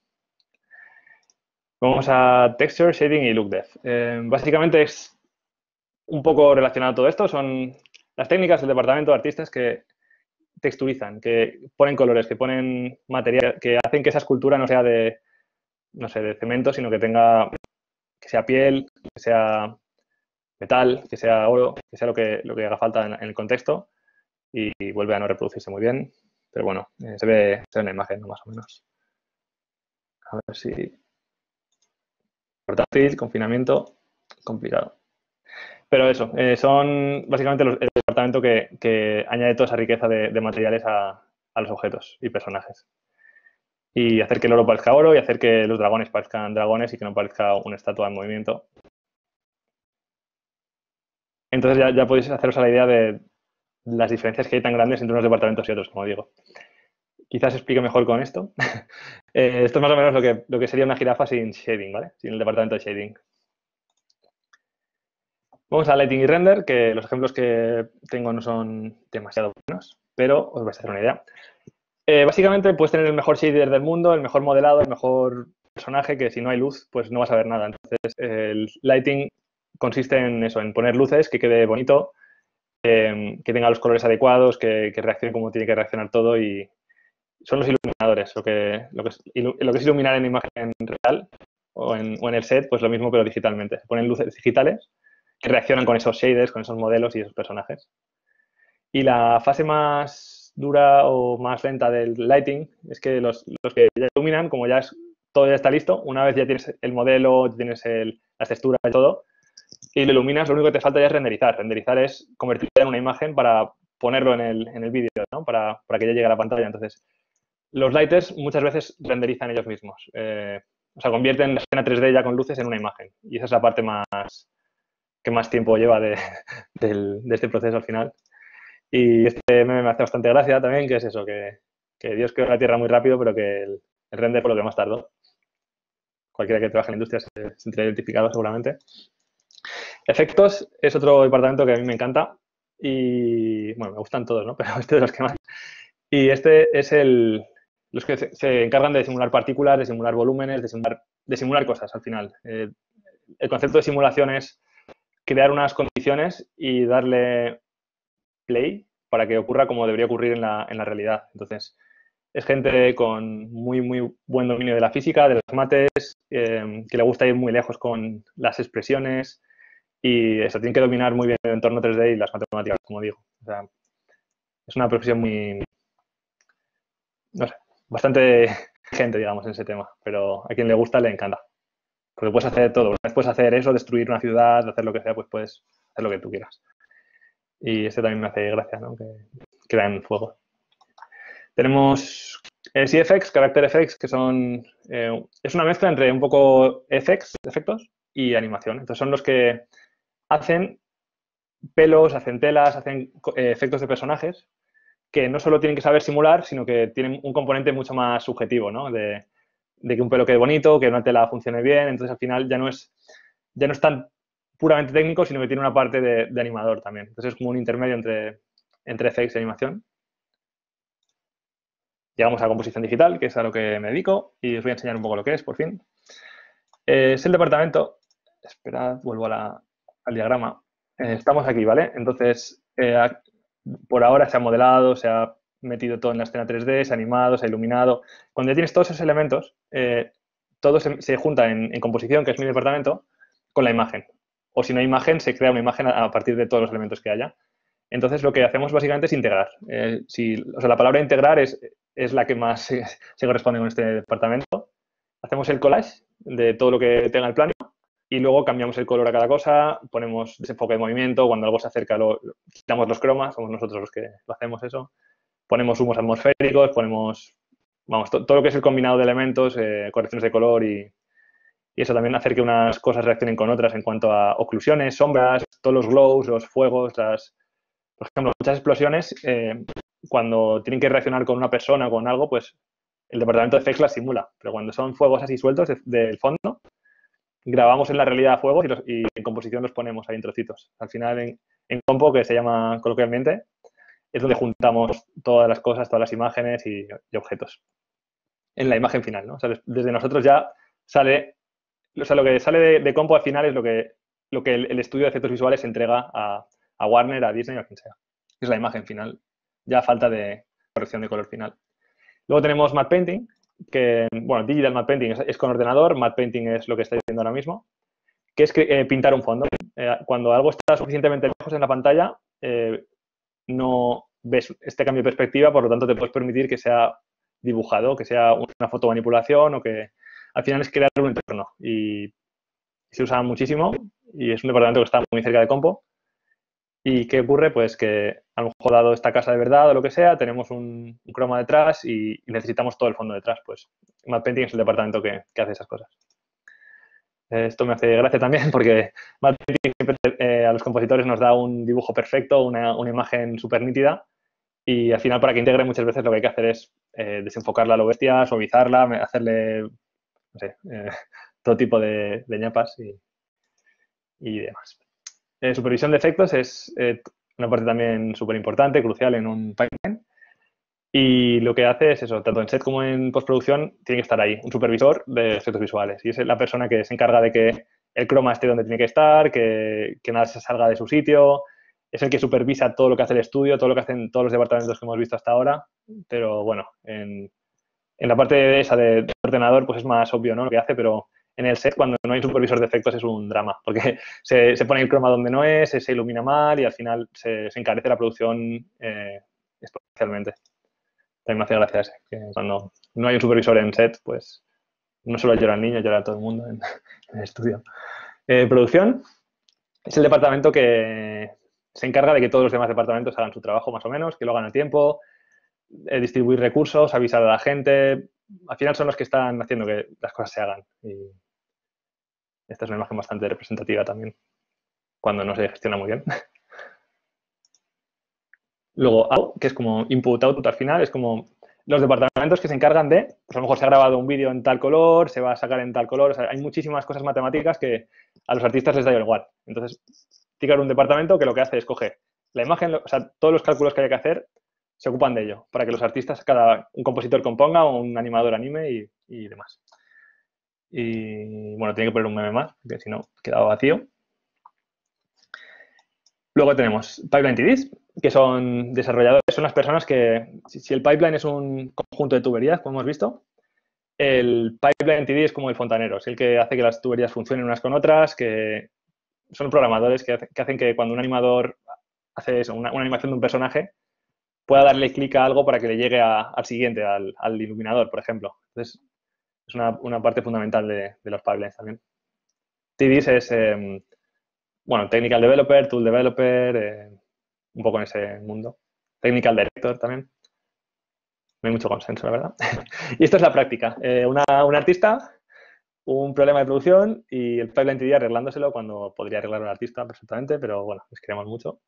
Vamos a Texture, Shading y Look Depth. Eh, básicamente es un poco relacionado a todo esto. Son las técnicas del departamento de artistas que texturizan, que ponen colores, que ponen material, que hacen que esa escultura no sea de, no sé, de cemento, sino que tenga, que sea piel, que sea metal, que sea oro, que sea lo que, lo que haga falta en, en el contexto y, y vuelve a no reproducirse muy bien. Pero bueno, eh, se, ve, se ve en la imagen, ¿no? Más o menos. A ver si... Portátil, confinamiento, complicado. Pero eso, eh, son básicamente los, el departamento que, que añade toda esa riqueza de, de materiales a, a los objetos y personajes. Y hacer que el oro parezca oro y hacer que los dragones parezcan dragones y que no parezca una estatua en movimiento. Entonces ya, ya podéis haceros a la idea de las diferencias que hay tan grandes entre unos departamentos y otros, como digo. Quizás explique mejor con esto. eh, esto es más o menos lo que, lo que sería una jirafa sin shading, ¿vale? Sin el departamento de shading. Vamos a Lighting y Render, que los ejemplos que tengo no son demasiado buenos, pero os vais a hacer una idea. Eh, básicamente puedes tener el mejor shader del mundo, el mejor modelado, el mejor personaje, que si no hay luz, pues no vas a ver nada. Entonces, el lighting consiste en eso, en poner luces, que quede bonito, eh, que tenga los colores adecuados, que, que reaccione como tiene que reaccionar todo y son los iluminadores. Lo que, lo que, es, lo que es iluminar en imagen real o en, o en el set, pues lo mismo, pero digitalmente. Se ponen luces digitales que reaccionan con esos shaders, con esos modelos y esos personajes. Y la fase más dura o más lenta del lighting es que los, los que ya iluminan, como ya es, todo ya está listo, una vez ya tienes el modelo, tienes el, las texturas y todo, y lo iluminas, lo único que te falta ya es renderizar. Renderizar es convertirlo en una imagen para ponerlo en el, en el vídeo, ¿no? Para, para que ya llegue a la pantalla. Entonces, los lighters muchas veces renderizan ellos mismos. Eh, o sea, convierten la escena tres D ya con luces en una imagen. Y esa es la parte más que más tiempo lleva de, del, de este proceso al final. Y este meme me hace bastante gracia también, que es eso, que, que Dios creó la Tierra muy rápido, pero que el, el render fue lo que más tardó. Cualquiera que trabaje en la industria se se sentirá identificado seguramente. Efectos es otro departamento que a mí me encanta y, bueno, me gustan todos, ¿no? Pero este es de los que más. Y este es el, los que se, se encargan de simular partículas, de simular volúmenes, de simular, de simular cosas al final. Eh, el concepto de simulación es crear unas condiciones y darle play para que ocurra como debería ocurrir en la, en la realidad. Entonces, es gente con muy, muy buen dominio de la física, de las mates, eh, que le gusta ir muy lejos con las expresiones y eso, tienen que dominar muy bien el entorno tres D y las matemáticas, como digo. O sea, es una profesión muy, no sé, bastante gente, digamos, en ese tema, pero a quien le gusta le encanta. Porque puedes hacer todo. Una vez puedes hacer eso, destruir una ciudad, hacer lo que sea, pues puedes hacer lo que tú quieras. Y este también me hace gracia, ¿no? Que, que da en fuego. Tenemos eh, C F X, Character Effects, que son... Eh, es una mezcla entre un poco F X, efectos, y animación. Entonces son los que hacen pelos, hacen telas, hacen eh, efectos de personajes que no solo tienen que saber simular, sino que tienen un componente mucho más subjetivo, ¿no? De, de que un pelo quede bonito, que una tela funcione bien. Entonces, al final, ya no es, ya no es tan puramente técnico, sino que tiene una parte de, de animador también. Entonces, es como un intermedio entre, entre F X y animación. Llegamos a composición digital, que es a lo que me dedico, y os voy a enseñar un poco lo que es, por fin. Eh, es el departamento... Esperad, vuelvo a la, al diagrama. Eh, estamos aquí, ¿vale? Entonces, eh, por ahora se ha modelado, se ha metido todo en la escena tres D, se ha animado, se ha iluminado. Cuando ya tienes todos esos elementos, eh, todo se, se junta en, en composición, que es mi departamento, con la imagen. O si no hay imagen, se crea una imagen a, a partir de todos los elementos que haya. Entonces, lo que hacemos básicamente es integrar. Eh, si, o sea, la palabra integrar es, es la que más se, se corresponde con este departamento. Hacemos el collage de todo lo que tenga el plano y luego cambiamos el color a cada cosa, ponemos desenfoque de movimiento, cuando algo se acerca lo, lo, quitamos los cromas, somos nosotros los que lo hacemos eso. Ponemos humos atmosféricos, ponemos, vamos, to, todo lo que es el combinado de elementos, eh, correcciones de color y, y eso también hacer que unas cosas reaccionen con otras en cuanto a oclusiones, sombras, todos los glows, los fuegos, las, por ejemplo, muchas explosiones, eh, cuando tienen que reaccionar con una persona o con algo, pues el departamento de F X las simula, pero cuando son fuegos así sueltos de, del fondo, grabamos en la realidad fuegos y, los, y en composición los ponemos ahí en trocitos. Al final, en, en compo, que se llama coloquialmente, es donde juntamos todas las cosas, todas las imágenes y, y objetos. En la imagen final, ¿no? O sea, desde nosotros ya sale, o sea, lo que sale de, de compo al final es lo que, lo que el, el estudio de efectos visuales entrega a, a Warner, a Disney o a quien sea. Es la imagen final. Ya falta de corrección de color final. Luego tenemos Matte Painting, que, bueno, Digital Matte Painting es, es con ordenador, Matte Painting es lo que estáis viendo ahora mismo, que es eh, pintar un fondo. Eh, cuando algo está suficientemente lejos en la pantalla, eh, no ves este cambio de perspectiva, por lo tanto te puedes permitir que sea dibujado, que sea una fotomanipulación o que al final es crear un entorno. Y se usa muchísimo y es un departamento que está muy cerca de compo. ¿Y qué ocurre? Pues que a lo mejor dado esta casa de verdad o lo que sea, tenemos un, un croma detrás y, y necesitamos todo el fondo detrás. Pues Matte Painting es el departamento que, que hace esas cosas. Esto me hace gracia también porque Matte Painting siempre eh, a los compositores nos da un dibujo perfecto, una, una imagen súper nítida y al final para que integre muchas veces lo que hay que hacer es eh, desenfocarla a lo bestia, suavizarla, hacerle, no sé, eh, todo tipo de, de ñapas y, y demás. Eh, supervisión de efectos es eh, una parte también súper importante, crucial en un pipeline. Y lo que hace es eso, tanto en set como en postproducción, tiene que estar ahí, un supervisor de efectos visuales. Y es la persona que se encarga de que el croma esté donde tiene que estar, que, que nada se salga de su sitio. Es el que supervisa todo lo que hace el estudio, todo lo que hacen todos los departamentos que hemos visto hasta ahora. Pero bueno, en, en la parte de esa de, de ordenador, pues es más obvio, ¿no? Lo que hace, pero en el set, cuando no hay un supervisor de efectos, es un drama, porque se, se pone el croma donde no es, se, se ilumina mal y al final se, se encarece la producción eh, especialmente. También me hace gracia ese, que cuando no hay un supervisor en set, pues no solo llora el niño, llora todo el mundo en, en el estudio. Eh, producción es el departamento que se encarga de que todos los demás departamentos hagan su trabajo más o menos, que lo hagan a tiempo, eh, distribuir recursos, avisar a la gente. Al final son los que están haciendo que las cosas se hagan. Y esta es una imagen bastante representativa también, cuando no se gestiona muy bien. Luego, algo que es como input-output al final, es como los departamentos que se encargan de, pues a lo mejor se ha grabado un vídeo en tal color, se va a sacar en tal color, o sea, hay muchísimas cosas matemáticas que a los artistas les da igual. Entonces, tiene que haber un departamento que lo que hace es coger la imagen, o sea, todos los cálculos que hay que hacer se ocupan de ello, para que los artistas, cada un compositor componga o un animador anime y, y demás. Y bueno, tiene que poner un meme más, porque si no, queda vacío. Luego tenemos Pipeline T Ds, que son desarrolladores, son las personas que, si el pipeline es un conjunto de tuberías, como hemos visto, el Pipeline T D es como el fontanero, es el que hace que las tuberías funcionen unas con otras, que son programadores que, hace, que hacen que cuando un animador hace eso, una, una animación de un personaje, pueda darle clic a algo para que le llegue a, al siguiente, al, al iluminador, por ejemplo. Entonces, es una, una parte fundamental de, de los pipelines también. T Ds es, eh, bueno, Technical Developer, Tool Developer, eh, un poco en ese mundo. Technical Director también. No hay mucho consenso, la verdad. Y esto es la práctica. Eh, una, un artista, un problema de producción y el pipeline T D arreglándoselo cuando podría arreglar un artista perfectamente, pero bueno, les queremos mucho.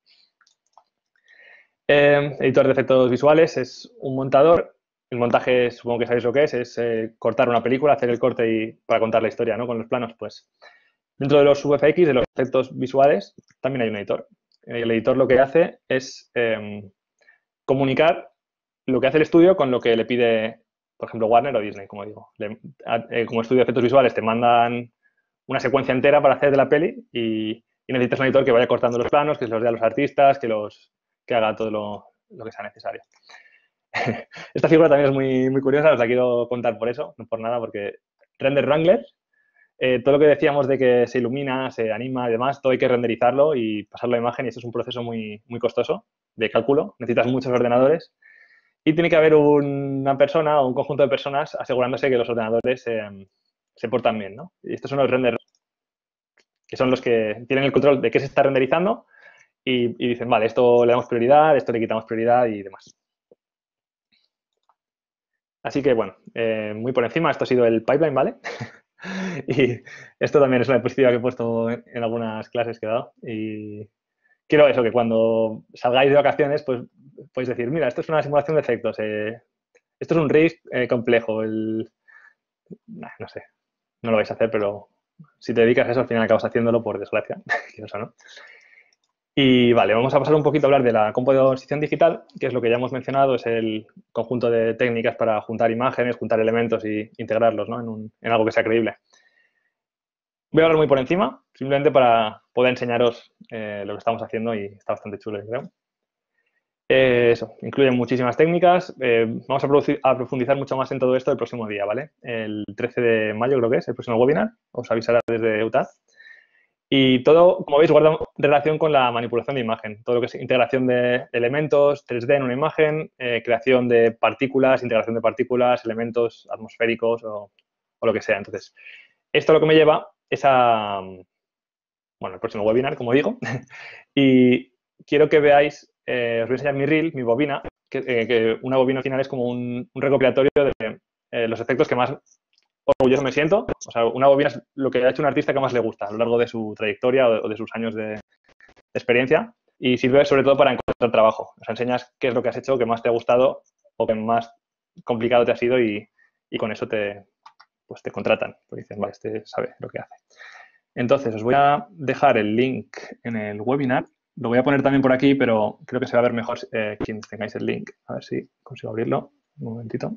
Eh, editor de efectos visuales es un montador. El montaje, supongo que sabéis lo que es, es eh, cortar una película, hacer el corte y, para contar la historia, ¿no? Con los planos, pues. Dentro de los V F X, de los efectos visuales, también hay un editor. El editor lo que hace es eh, comunicar lo que hace el estudio con lo que le pide, por ejemplo, Warner o Disney, como digo. Le, eh, como estudio de efectos visuales te mandan una secuencia entera para hacer de la peli y, y necesitas un editor que vaya cortando los planos, que se los dé a los artistas, que, los, que haga todo lo, lo que sea necesario. Esta figura también es muy, muy curiosa, os la quiero contar por eso, no por nada, porque Render Wrangler, eh, todo lo que decíamos de que se ilumina, se anima y demás, todo hay que renderizarlo y pasarlo a imagen y eso es un proceso muy, muy costoso de cálculo. Necesitas muchos ordenadores y tiene que haber una persona o un conjunto de personas asegurándose que los ordenadores eh, se portan bien, ¿no? Y estos son los renders, que son los que tienen el control de qué se está renderizando y, y dicen, vale, esto le damos prioridad, esto le quitamos prioridad y demás. Así que, bueno, eh, muy por encima, esto ha sido el pipeline, ¿vale? Y esto también es una diapositiva que he puesto en, en algunas clases que he dado. Y quiero eso, que cuando salgáis de vacaciones, pues podéis decir, mira, esto es una simulación de efectos, eh, esto es un rig eh, complejo, el... no sé, no lo vais a hacer, pero si te dedicas a eso, al final acabas haciéndolo por desgracia, que eso, ¿no? Y vale, vamos a pasar un poquito a hablar de la composición digital, que es lo que ya hemos mencionado, es el conjunto de técnicas para juntar imágenes, juntar elementos y integrarlos, ¿no? en, un, en algo que sea creíble. Voy a hablar muy por encima, simplemente para poder enseñaros eh, lo que estamos haciendo y está bastante chulo, yo creo. Eh, eso, incluye muchísimas técnicas. Eh, vamos a, producir, a profundizar mucho más en todo esto el próximo día, ¿vale? El trece de mayo creo que es el próximo webinar, os avisará desde UTAD. Y todo, como veis, guarda relación con la manipulación de imagen. Todo lo que es integración de elementos, tres D en una imagen, eh, creación de partículas, integración de partículas, elementos atmosféricos o, o lo que sea. Entonces, esto lo que me lleva es a, bueno, el próximo webinar, como digo. Y quiero que veáis, eh, os voy a enseñar mi reel, mi bobina, que, eh, que una bobina al final es como un, un recopilatorio de eh, los efectos que más orgulloso me siento. O sea, una bobina es lo que ha hecho un artista que más le gusta a lo largo de su trayectoria o de, o de sus años de, de experiencia y sirve sobre todo para encontrar trabajo. O sea, enseñas qué es lo que has hecho, que más te ha gustado o que más complicado te ha sido y, y con eso te, pues te contratan. Porque dicen, vale, este sabe lo que hace. Entonces, os voy a dejar el link en el webinar. Lo voy a poner también por aquí, pero creo que se va a ver mejor eh, quien tengáis el link. A ver si consigo abrirlo. Un momentito.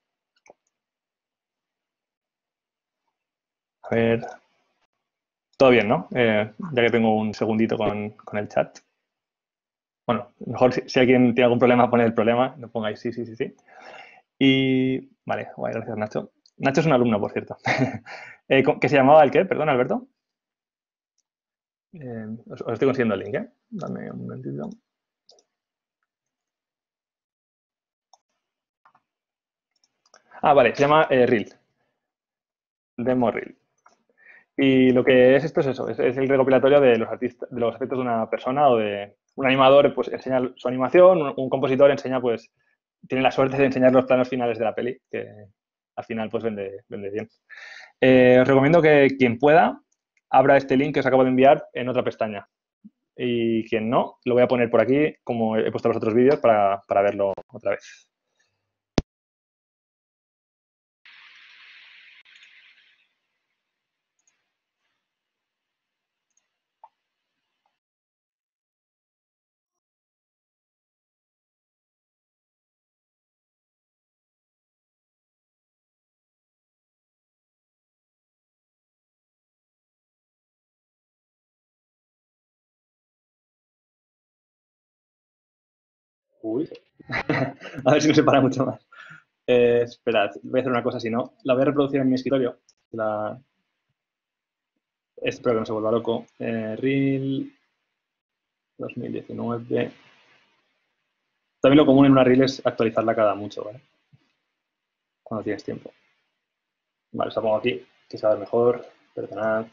A ver. Todo bien, ¿no? Eh, ya que tengo un segundito con, con el chat. Bueno, mejor si, si alguien tiene algún problema, poned el problema. No pongáis sí, sí, sí, sí. Y, vale, guay, gracias, Nacho. Nacho es un alumno, por cierto. eh, ¿Qué se llamaba el qué? Perdón, Alberto. Eh, os, os estoy consiguiendo el link, ¿eh? Dame un momentito. Ah, vale, se llama eh, Reel. Demo Reel. Y lo que es esto es eso, es, es el recopilatorio de los artistas, de los efectos de una persona o de un animador, pues enseña su animación, un, un compositor enseña pues tiene la suerte de enseñar los planos finales de la peli, que al final pues vende, vende bien. Eh, os recomiendo que quien pueda abra este link que os acabo de enviar en otra pestaña. Y quien no, lo voy a poner por aquí, como he puesto los otros vídeos, para, para verlo otra vez. Uy. A ver si no se para mucho más. Eh, esperad, voy a hacer una cosa, si no, la voy a reproducir en mi escritorio. La... Espero que no se vuelva loco. Eh, Reel dos mil diecinueve. También lo común en una Reel es actualizarla cada mucho, ¿vale? Cuando tienes tiempo. Vale, os la pongo aquí, que se va a ver mejor. Perdonad.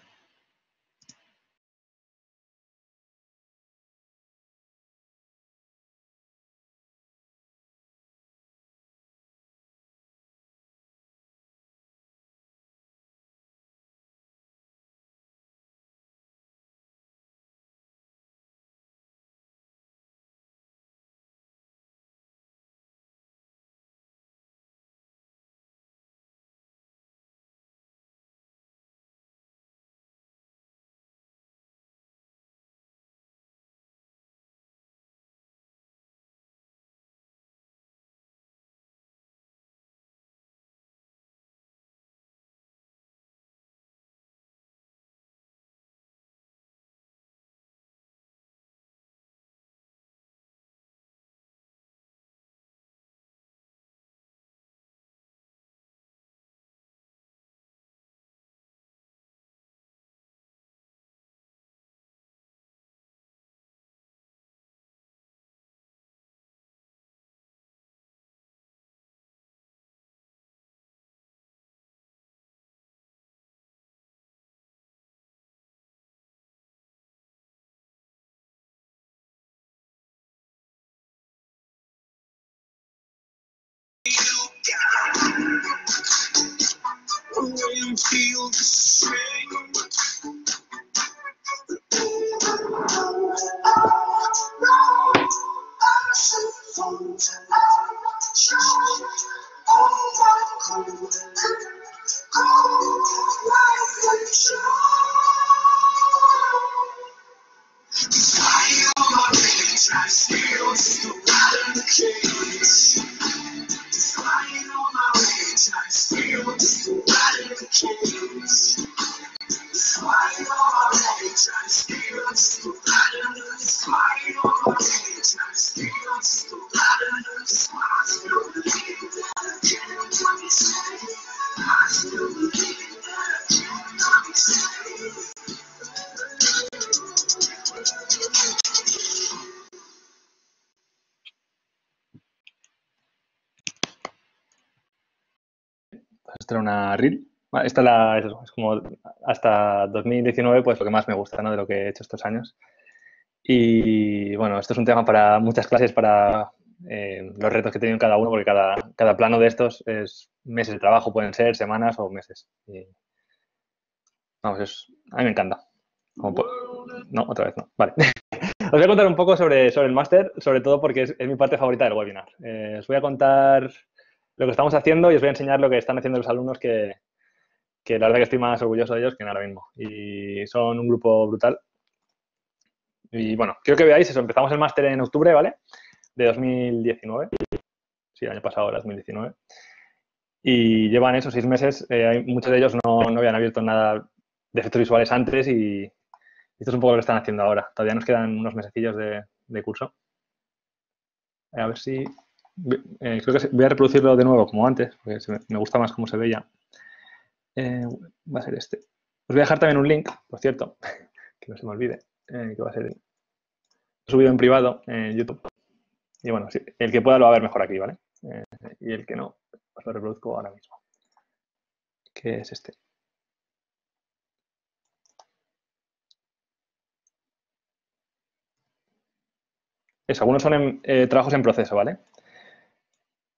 Esta era una Reel. Vale, esta la, es, es como hasta dos mil diecinueve, pues lo que más me gusta, ¿no? De lo que he hecho estos años. Y bueno, esto es un tema para muchas clases, para eh, los retos que he tenido en cada uno, porque cada, cada plano de estos es meses de trabajo, pueden ser semanas o meses. Y, vamos, es, a mí me encanta. Como po- no, otra vez no. Vale. Os voy a contar un poco sobre, sobre el máster, sobre todo porque es, es mi parte favorita del webinar. Eh, os voy a contar lo que estamos haciendo y os voy a enseñar lo que están haciendo los alumnos, que, que la verdad que estoy más orgulloso de ellos que ahora mismo. Y son un grupo brutal. Y bueno, quiero que veáis eso. Empezamos el máster en octubre, ¿vale? De dos mil diecinueve. Sí, el año pasado era dos mil diecinueve. Y llevan esos seis meses. Eh, hay, muchos de ellos no, no habían abierto nada de efectos visuales antes y esto es un poco lo que están haciendo ahora. Todavía nos quedan unos mesecillos de, de curso. A ver si... Eh, creo que voy a reproducirlo de nuevo como antes, porque me, me gusta más cómo se veía. Eh, va a ser este. Os voy a dejar también un link, por cierto, que no se me olvide, eh, que va a ser subido en privado en YouTube. Y bueno, sí, el que pueda lo va a ver mejor aquí, ¿vale? Eh, y el que no, os lo reproduzco ahora mismo. Que es este. Eso, algunos son en, eh, trabajos en proceso, ¿vale?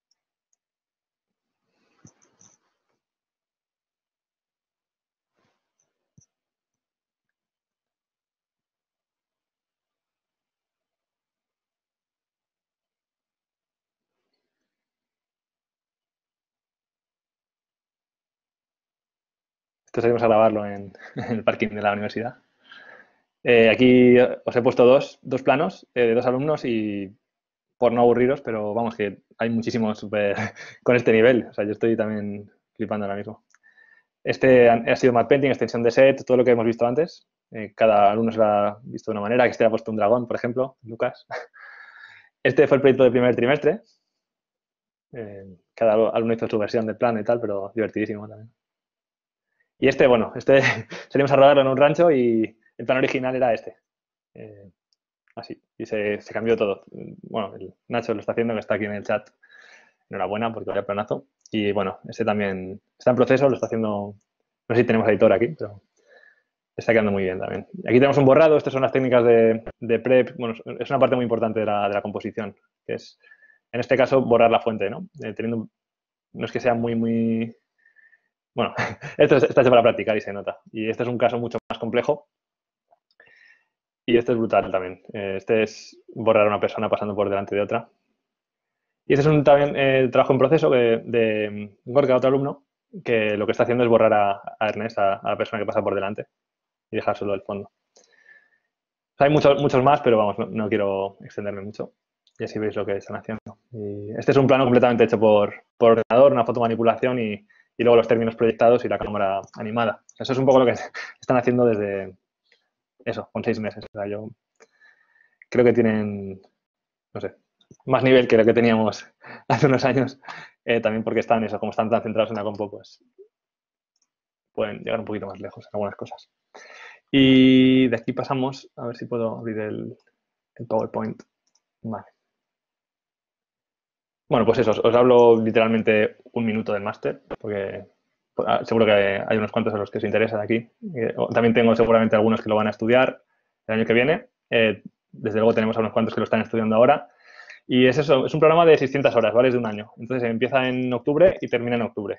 Esto salimos a grabarlo en, en el parking de la universidad. Eh, aquí os he puesto dos, dos planos eh, de dos alumnos y por no aburriros, pero vamos, que hay muchísimos super con este nivel. O sea, yo estoy también flipando ahora mismo. Este ha sido matte painting, extensión de set, todo lo que hemos visto antes. Eh, cada alumno se lo ha visto de una manera. Que este ha puesto un dragón, por ejemplo, Lucas. Este fue el proyecto del primer trimestre. Eh, cada alumno hizo su versión del plan y tal, pero divertidísimo también. Y este, bueno, este salimos a rodarlo en un rancho y el plan original era este. Eh, así. Y se, se, cambió todo. Bueno, el Nacho lo está haciendo, que está aquí en el chat. Enhorabuena, porque vaya planazo. Y bueno, este también está en proceso, lo está haciendo. No sé si tenemos editor aquí, pero está quedando muy bien también. Aquí tenemos un borrado. Estas son las técnicas de, de prep. Bueno, es una parte muy importante de la, de la composición, que es, en este caso, borrar la fuente, ¿no? Eh, teniendo, no es que sea muy, muy... Bueno, esto está hecho para practicar y se nota. Y este es un caso mucho más complejo. Y este es brutal también. Este es borrar a una persona pasando por delante de otra. Y este es un también eh, trabajo en proceso de, de Gorka, otro alumno, que lo que está haciendo es borrar a, a Ernest, a, a la persona que pasa por delante, y dejar solo el fondo. O sea, hay muchos, muchos más, pero vamos, no, no quiero extenderme mucho. Y así veis lo que están haciendo. Y este es un plano completamente hecho por, por ordenador, una fotomanipulación y, y luego los términos proyectados y la cámara animada. Eso es un poco lo que están haciendo desde eso, con seis meses. O sea, yo creo que tienen, no sé, más nivel que lo que teníamos hace unos años, eh, también porque están eso, como están tan centrados en la compo, pues pueden llegar un poquito más lejos en algunas cosas. Y de aquí pasamos, a ver si puedo abrir el, el PowerPoint. Vale. Bueno, pues eso, os, os hablo literalmente un minuto del máster, porque seguro que hay unos cuantos a los que os interesa de aquí. Eh, también tengo seguramente algunos que lo van a estudiar el año que viene. Eh, desde luego tenemos a unos cuantos que lo están estudiando ahora. Y es eso, es un programa de seiscientas horas, ¿vale? Es de un año. Entonces empieza en octubre y termina en octubre.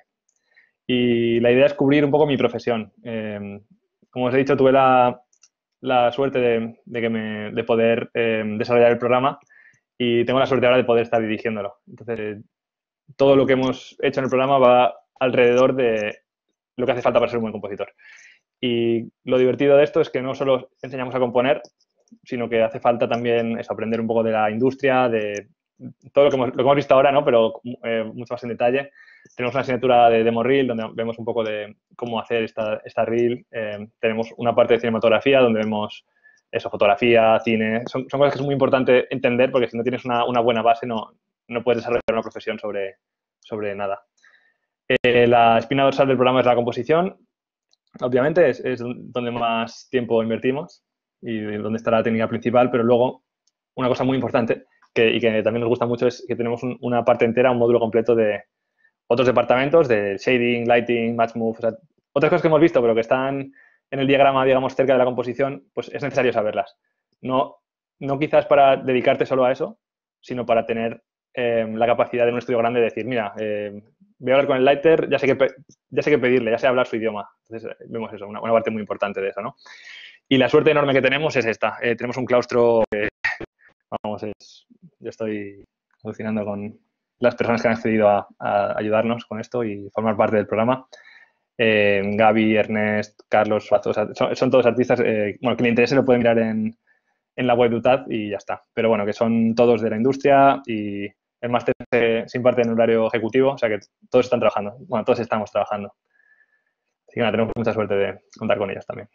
Y la idea es cubrir un poco mi profesión. Eh, como os he dicho, tuve la, la suerte de, de, que me, de poder eh, desarrollar el programa y tengo la suerte ahora de poder estar dirigiéndolo. Entonces, todo lo que hemos hecho en el programa va alrededor de lo que hace falta para ser un buen compositor. Y lo divertido de esto es que no solo enseñamos a componer, sino que hace falta también eso, aprender un poco de la industria, de todo lo que hemos, lo que hemos visto ahora, ¿no? Pero eh, mucho más en detalle. Tenemos una asignatura de demo reel donde vemos un poco de cómo hacer esta, esta reel. Eh, tenemos una parte de cinematografía donde vemos eso, fotografía, cine. Son, son cosas que es muy importante entender porque si no tienes una, una buena base no, no puedes desarrollar una profesión sobre, sobre nada. Eh, la espina dorsal del programa es la composición. Obviamente es, es donde más tiempo invertimos y donde está la técnica principal, pero luego una cosa muy importante que, y que también nos gusta mucho es que tenemos un, una parte entera, un módulo completo de otros departamentos, de shading, lighting, match move, o sea, otras cosas que hemos visto pero que están en el diagrama, digamos, cerca de la composición, pues es necesario saberlas. No, no quizás para dedicarte solo a eso, sino para tener eh, la capacidad de un estudio grande de decir, mira, eh, voy a hablar con el lighter, ya sé que, ya sé que pedirle, ya sé hablar su idioma. Entonces, eh, vemos eso, una, una parte muy importante de eso, ¿no? Y la suerte enorme que tenemos es esta. Eh, tenemos un claustro que, vamos, es, yo estoy alucinando con las personas que han accedido a, a ayudarnos con esto y formar parte del programa. Eh, Gaby, Ernest, Carlos, Suazo, o sea, son, son todos artistas, eh, bueno, que le interese lo puede mirar en, en la web de U T A D y ya está. Pero bueno, que son todos de la industria y el máster se, se imparte en horario ejecutivo, o sea que todos están trabajando, bueno, todos estamos trabajando. Así que nada, tenemos mucha suerte de contar con ellos también.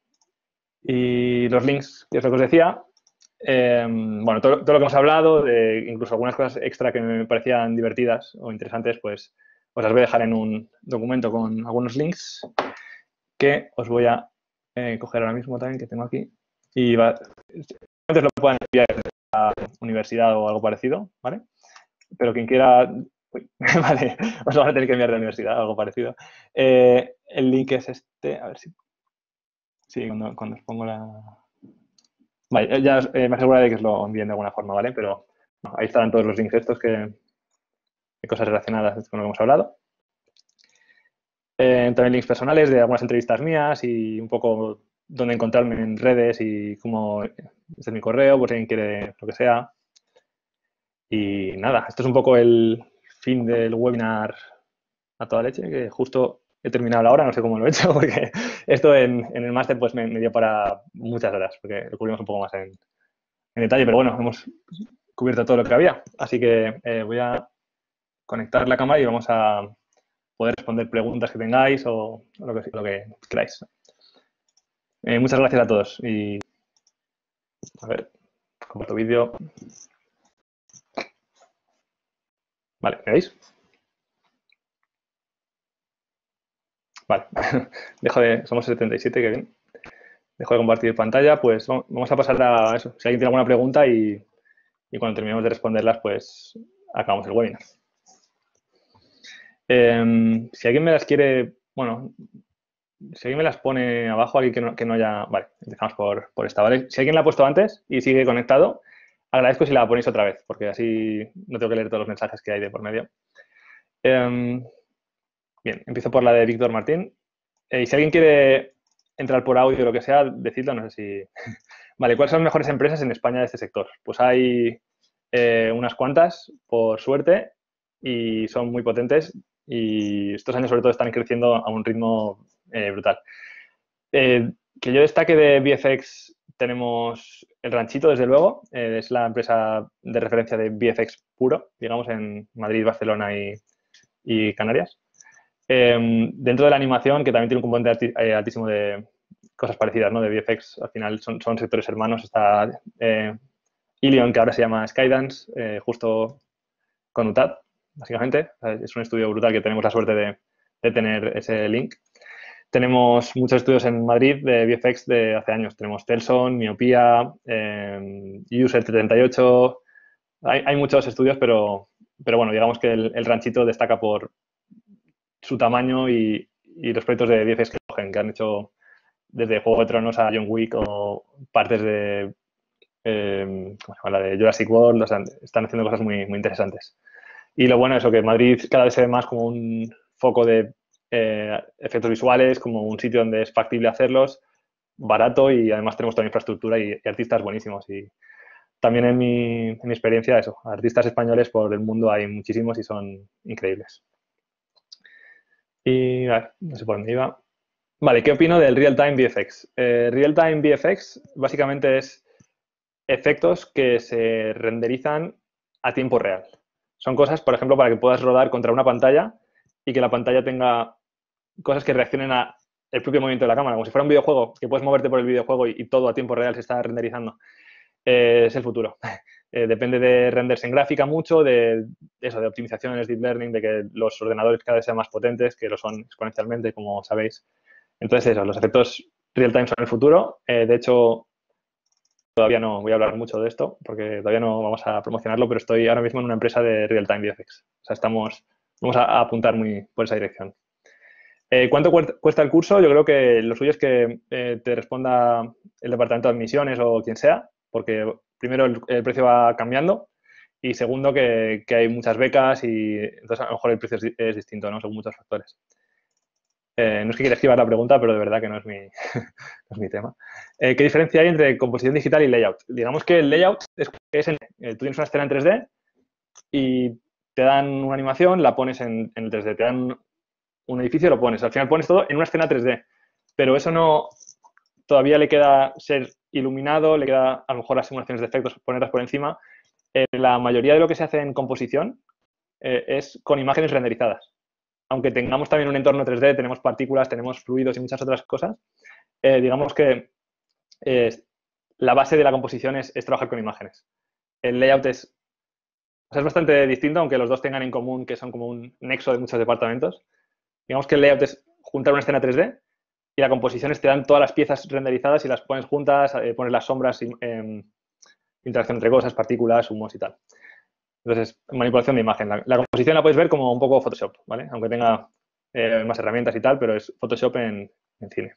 Y los links, que es lo que os decía, eh, bueno, todo, todo, lo que hemos hablado, de incluso algunas cosas extra que me parecían divertidas o interesantes, pues os las voy a dejar en un documento con algunos links que os voy a eh, coger ahora mismo también, que tengo aquí. Y va, antes lo puedan enviar a la universidad o algo parecido, ¿vale? Pero quien quiera... Uy, vale, os lo van a tener que enviar de la universidad, algo parecido. Eh, el link es este, a ver si... Sí, cuando, cuando os pongo la... Vale, ya eh, me aseguraré de que os lo envíen de alguna forma, ¿vale? Pero no, ahí estarán todos los links estos que... de cosas relacionadas con lo que hemos hablado. Eh, también links personales de algunas entrevistas mías y un poco dónde encontrarme en redes y cómo... Este es mi correo, por si alguien quiere lo que sea. Y nada, esto es un poco el fin del webinar a toda leche, que justo he terminado la hora, no sé cómo lo he hecho, porque esto en, en el máster pues me, me dio para muchas horas, porque lo cubrimos un poco más en, en detalle, pero bueno, hemos cubierto todo lo que había. Así que eh, voy a conectar la cámara y vamos a poder responder preguntas que tengáis o, o lo, que, lo que queráis. Eh, muchas gracias a todos y a ver, comparto vídeo. Vale, ¿me veis? Vale, dejo de, somos setenta y siete, que bien. Dejo de compartir pantalla, pues vamos a pasar a eso. Si alguien tiene alguna pregunta y, y cuando terminemos de responderlas, pues acabamos el webinar. Eh, si alguien me las quiere, bueno, si alguien me las pone abajo, alguien que no, que no haya, vale, empezamos por, por esta, ¿vale? Si alguien la ha puesto antes y sigue conectado, agradezco si la ponéis otra vez, porque así no tengo que leer todos los mensajes que hay de por medio. Eh, bien, empiezo por la de Víctor Martín. Eh, y si alguien quiere entrar por audio o lo que sea, decidlo, no sé si... Vale, ¿cuáles son las mejores empresas en España de este sector? Pues hay eh, unas cuantas, por suerte, y son muy potentes y estos años sobre todo están creciendo a un ritmo eh, brutal. Eh, que yo destaque de V F X, tenemos el Ranchito, desde luego, eh, es la empresa de referencia de V F X puro, digamos, en Madrid, Barcelona y, y Canarias. Eh, dentro de la animación, que también tiene un componente alti, eh, altísimo de cosas parecidas, ¿no? De V F X, al final son, son sectores hermanos. Está eh, Ilion, que ahora se llama Skydance, eh, justo con U T A D, básicamente. Es un estudio brutal que tenemos la suerte de, de tener ese link. Tenemos muchos estudios en Madrid de V F X de hace años. Tenemos Telson, Miopía, eh, User setenta y ocho. Hay, hay muchos estudios, pero, pero bueno, digamos que el, el Ranchito destaca por su tamaño y, y los proyectos de V F X que cogen, que han hecho desde Juego de Tronos a John Wick o partes de, eh, ¿cómo se llama? La de Jurassic World. O sea, están haciendo cosas muy, muy interesantes. Y lo bueno es eso, que Madrid cada vez se ve más como un foco de eh, efectos visuales, como un sitio donde es factible hacerlos, barato, y además tenemos toda la infraestructura y, y artistas buenísimos. Y también en mi, en mi experiencia, eso, artistas españoles por el mundo hay muchísimos y son increíbles. Y a ver, no sé por dónde iba. Vale, ¿qué opino del Real-Time V F X? Eh, Real-Time V F X básicamente es efectos que se renderizan a tiempo real. Son cosas, por ejemplo, para que puedas rodar contra una pantalla y que la pantalla tenga cosas que reaccionen al propio movimiento de la cámara, como si fuera un videojuego, que puedes moverte por el videojuego y, y todo a tiempo real se está renderizando. Eh, es el futuro. Eh, depende de renders en gráfica mucho, de eso, de optimizaciones, deep learning, de que los ordenadores cada vez sean más potentes, que lo son exponencialmente, como sabéis. Entonces, eso, los efectos real-time son el futuro. Eh, de hecho, todavía no voy a hablar mucho de esto, porque todavía no vamos a promocionarlo, pero estoy ahora mismo en una empresa de real-time V F X. O sea, estamos, vamos a, a apuntar muy por esa dirección. Eh, ¿Cuánto cuesta el curso? Yo creo que lo suyo es que eh, te responda el departamento de admisiones o quien sea, porque primero el, el precio va cambiando y segundo que, que hay muchas becas y entonces a lo mejor el precio es, es distinto, ¿no? Según muchos factores. Eh, no es que quiera esquivar la pregunta, pero de verdad que no es mi, no es mi tema. Eh, ¿Qué diferencia hay entre composición digital y layout? Digamos que el layout es, es en, eh, tú tienes una escena en tres D y te dan una animación, la pones en, en el tres D, te dan un edificio, lo pones. Al final pones todo en una escena tres D, pero eso no, todavía le queda ser iluminado, le queda a lo mejor las simulaciones de efectos, ponerlas por encima. Eh, la mayoría de lo que se hace en composición eh, es con imágenes renderizadas. Aunque tengamos también un entorno tres D, tenemos partículas, tenemos fluidos y muchas otras cosas, eh, digamos que eh, la base de la composición es, es trabajar con imágenes. El layout es, o sea, es bastante distinto, aunque los dos tengan en común que son como un nexo de muchos departamentos. Digamos que el layout es juntar una escena tres D y la composición es te dan todas las piezas renderizadas y las pones juntas, eh, pones las sombras, eh, interacción entre cosas, partículas, humos y tal. Entonces, manipulación de imagen. La, la composición la puedes ver como un poco Photoshop, ¿vale? Aunque tenga eh, más herramientas y tal, pero es Photoshop en, en cine.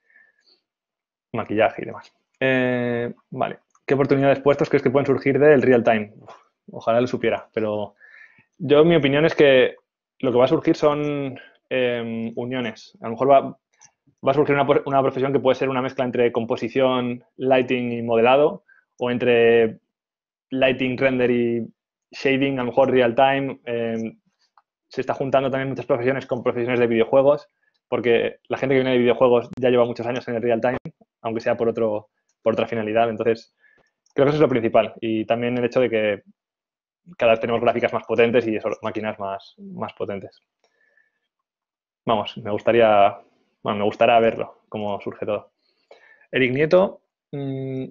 Maquillaje y demás. Eh, vale. ¿Qué oportunidades puestos crees que pueden surgir del real time? Uf, ojalá lo supiera, pero yo, mi opinión es que lo que va a surgir son eh, uniones. A lo mejor va, va a surgir una, una profesión que puede ser una mezcla entre composición, lighting y modelado, o entre lighting, render y shading, a lo mejor real time. Eh, se está juntando también muchas profesiones con profesiones de videojuegos. porque la gente que viene de videojuegos ya lleva muchos años en el real time, aunque sea por, otro, por otra finalidad. Entonces, creo que eso es lo principal. Y también el hecho de que cada vez tenemos gráficas más potentes y eso, máquinas más, más potentes. Vamos, me gustaría, bueno, me gustará verlo, cómo surge todo. Eric Nieto. Mmm,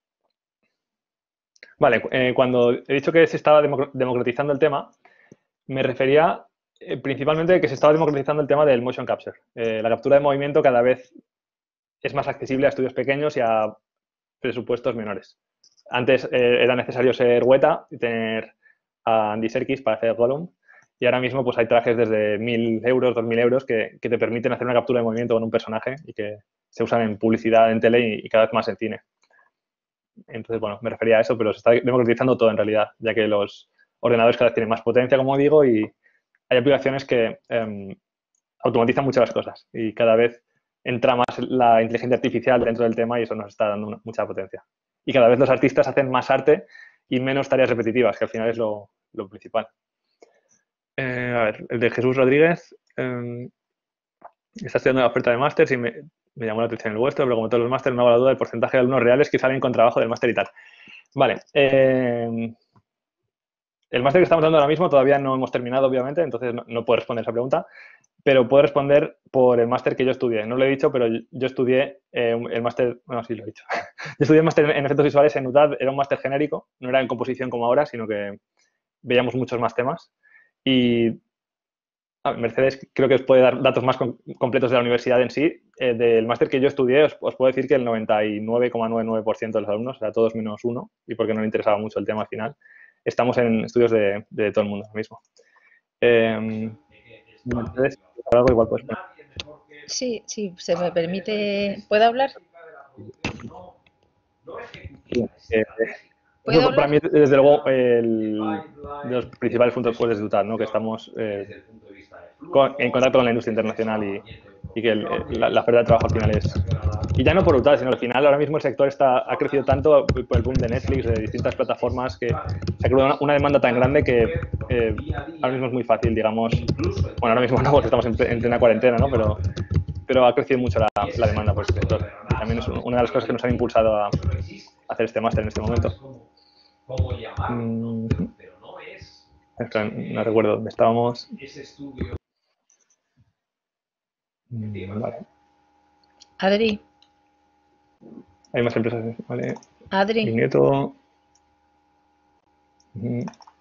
vale, eh, cuando he dicho que se estaba democratizando el tema, me refería eh, principalmente a que se estaba democratizando el tema del motion capture. Eh, la captura de movimiento cada vez es más accesible a estudios pequeños y a presupuestos menores. Antes eh, era necesario ser Weta y tener a Andy Serkis para hacer Gollum, y ahora mismo pues hay trajes desde mil euros, dos mil euros que, que te permiten hacer una captura de movimiento con un personaje y que se usan en publicidad, en tele y, y cada vez más en cine. Entonces, bueno, me refería a eso, pero se está democratizando todo en realidad, ya que los ordenadores cada vez tienen más potencia, como digo, y hay aplicaciones que eh, automatizan mucho las cosas y cada vez entra más la inteligencia artificial dentro del tema y eso nos está dando una, mucha potencia. Y cada vez los artistas hacen más arte y menos tareas repetitivas, que al final es lo, lo principal. Eh, a ver, el de Jesús Rodríguez. Eh, está estudiando la oferta de máster y me, me llamó la atención el vuestro, pero como todos los másteres me hago la duda del porcentaje de alumnos reales que salen con trabajo del máster y tal. Vale. Eh, el máster que estamos dando ahora mismo todavía no hemos terminado, obviamente, entonces no, no puedo responder esa pregunta, pero puedo responder por el máster que yo estudié. No lo he dicho, pero yo estudié eh, el máster, bueno, sí lo he dicho. Yo estudié el máster en efectos visuales en U T A D, era un máster genérico, no era en composición como ahora, sino que veíamos muchos más temas. Y a ver, Mercedes creo que os puede dar datos más com completos de la universidad en sí. Eh, del máster que yo estudié, os, os puedo decir que el noventa y nueve coma noventa y nueve por ciento de los alumnos, o sea, todos menos uno, y porque no le interesaba mucho el tema al final, estamos en estudios de, de todo el mundo ahora mismo. Eh, Mercedes, algo igual puedes poner. Sí, sí, se me permite. ¿Puedo hablar? Sí, eh, ¿Puedo Eso para hablar? mí, desde luego, el, de los principales puntos fuertes de U T A D, ¿no? Que estamos eh, con, en contacto con la industria internacional y, y que el, la, la oferta de trabajo al final es... Y ya no por U T A D, sino al final ahora mismo el sector está, ha crecido tanto por el boom de Netflix, de distintas plataformas, que se ha creado una, una demanda tan grande que eh, ahora mismo es muy fácil, digamos... Bueno, ahora mismo no, porque estamos en, en plena cuarentena, ¿no? Pero, pero ha crecido mucho la, la demanda por este sector. Y también es una de las cosas que nos han impulsado a, a hacer este máster en este momento. Mm, no recuerdo dónde estábamos. Mm, vale. Adri. Hay más empresas, vale. Adri. Nieto. Mm.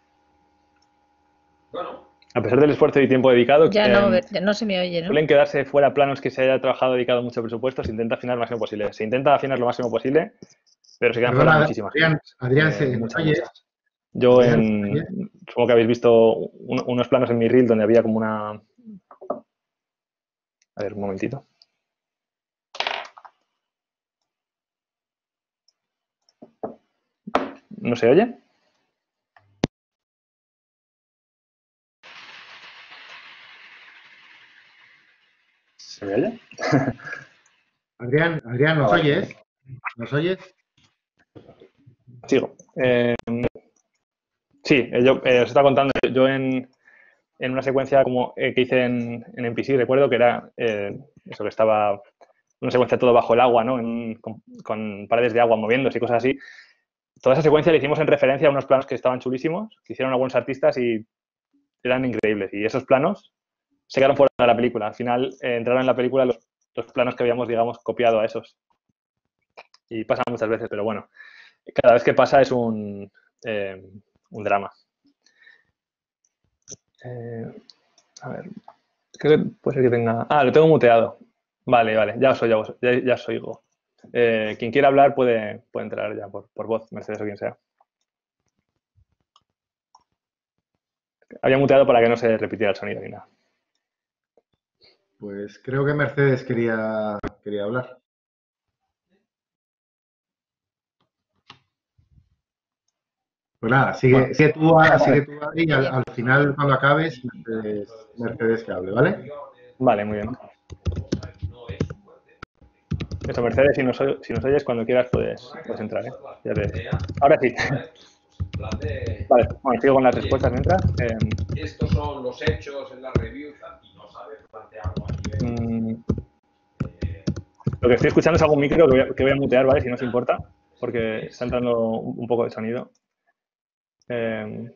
A pesar del esfuerzo y tiempo dedicado, Ya eh, no, no se me oye, ¿no? suelen quedarse fuera planos que se haya trabajado dedicado mucho presupuesto. Se intenta afinar lo máximo posible. Se intenta afinar lo máximo posible, pero se quedan Perdona, fuera muchísimas Adrián, cosas. Adrián, Eh, ¿se muchas, oye? muchas. Yo Adrián, en, supongo que habéis visto un, unos planos en mi reel donde había como una... A ver, un momentito. ¿No se oye? ¿Se me oye? Adrián, Adrián, ¿nos Ah, vale. oyes? ¿Nos oyes? Sigo. Eh, sí, eh, yo eh, os estaba contando, yo en, en una secuencia como eh, que hice en, en N P C, recuerdo que era eh, eso, que estaba una secuencia todo bajo el agua, ¿no? En, con, con paredes de agua moviéndose y cosas así. Toda esa secuencia la hicimos en referencia a unos planos que estaban chulísimos, que hicieron algunos artistas y eran increíbles. Y esos planos se quedaron fuera de la película. Al final eh, entraron en la película los, los planos que habíamos, digamos, copiado a esos. Y pasa muchas veces, pero bueno, cada vez que pasa es un, eh, un drama. Eh, a ver, creo que puede ser que tenga... Ah, lo tengo muteado. Vale, vale, ya os oigo, ya, ya os oigo. Eh, quien quiera hablar puede, puede entrar ya por, por voz, Mercedes o quien sea. Había muteado para que no se repitiera el sonido ni nada. Pues creo que Mercedes quería, quería hablar. Pues nada, sigue, bueno. sigue tú, sigue tú ahí, y al, al final, cuando acabes, Mercedes, Mercedes que hable, ¿vale? Vale, muy bien. Eso, Mercedes, si nos, si nos oyes, cuando quieras puedes, puedes entrar, ¿eh? Ya te... Ahora sí. Vale, bueno, sigo con las respuestas mientras. Eh, Estos son los hechos en la review y no sabes plantearlo a nivel... Lo que estoy escuchando es algún micro que voy a, que voy a mutear, ¿vale? Si no os importa, porque está entrando un, un poco de sonido. Eh,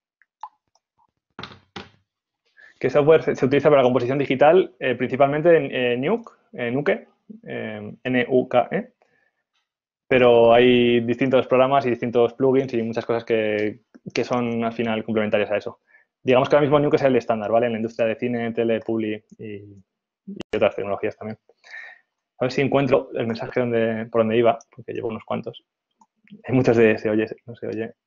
¿Qué software se, se utiliza para la composición digital? Eh, principalmente en eh, Nuke, eh, Nuke, eh, N U K E. Pero hay distintos programas y distintos plugins y muchas cosas que, que son al final complementarias a eso. Digamos que ahora mismo Nuke es el estándar, ¿vale? En la industria de cine, tele, publi y, y otras tecnologías también. A ver si encuentro el mensaje donde, por donde iba, porque llevo unos cuantos. Hay muchos de se oye, no se oye.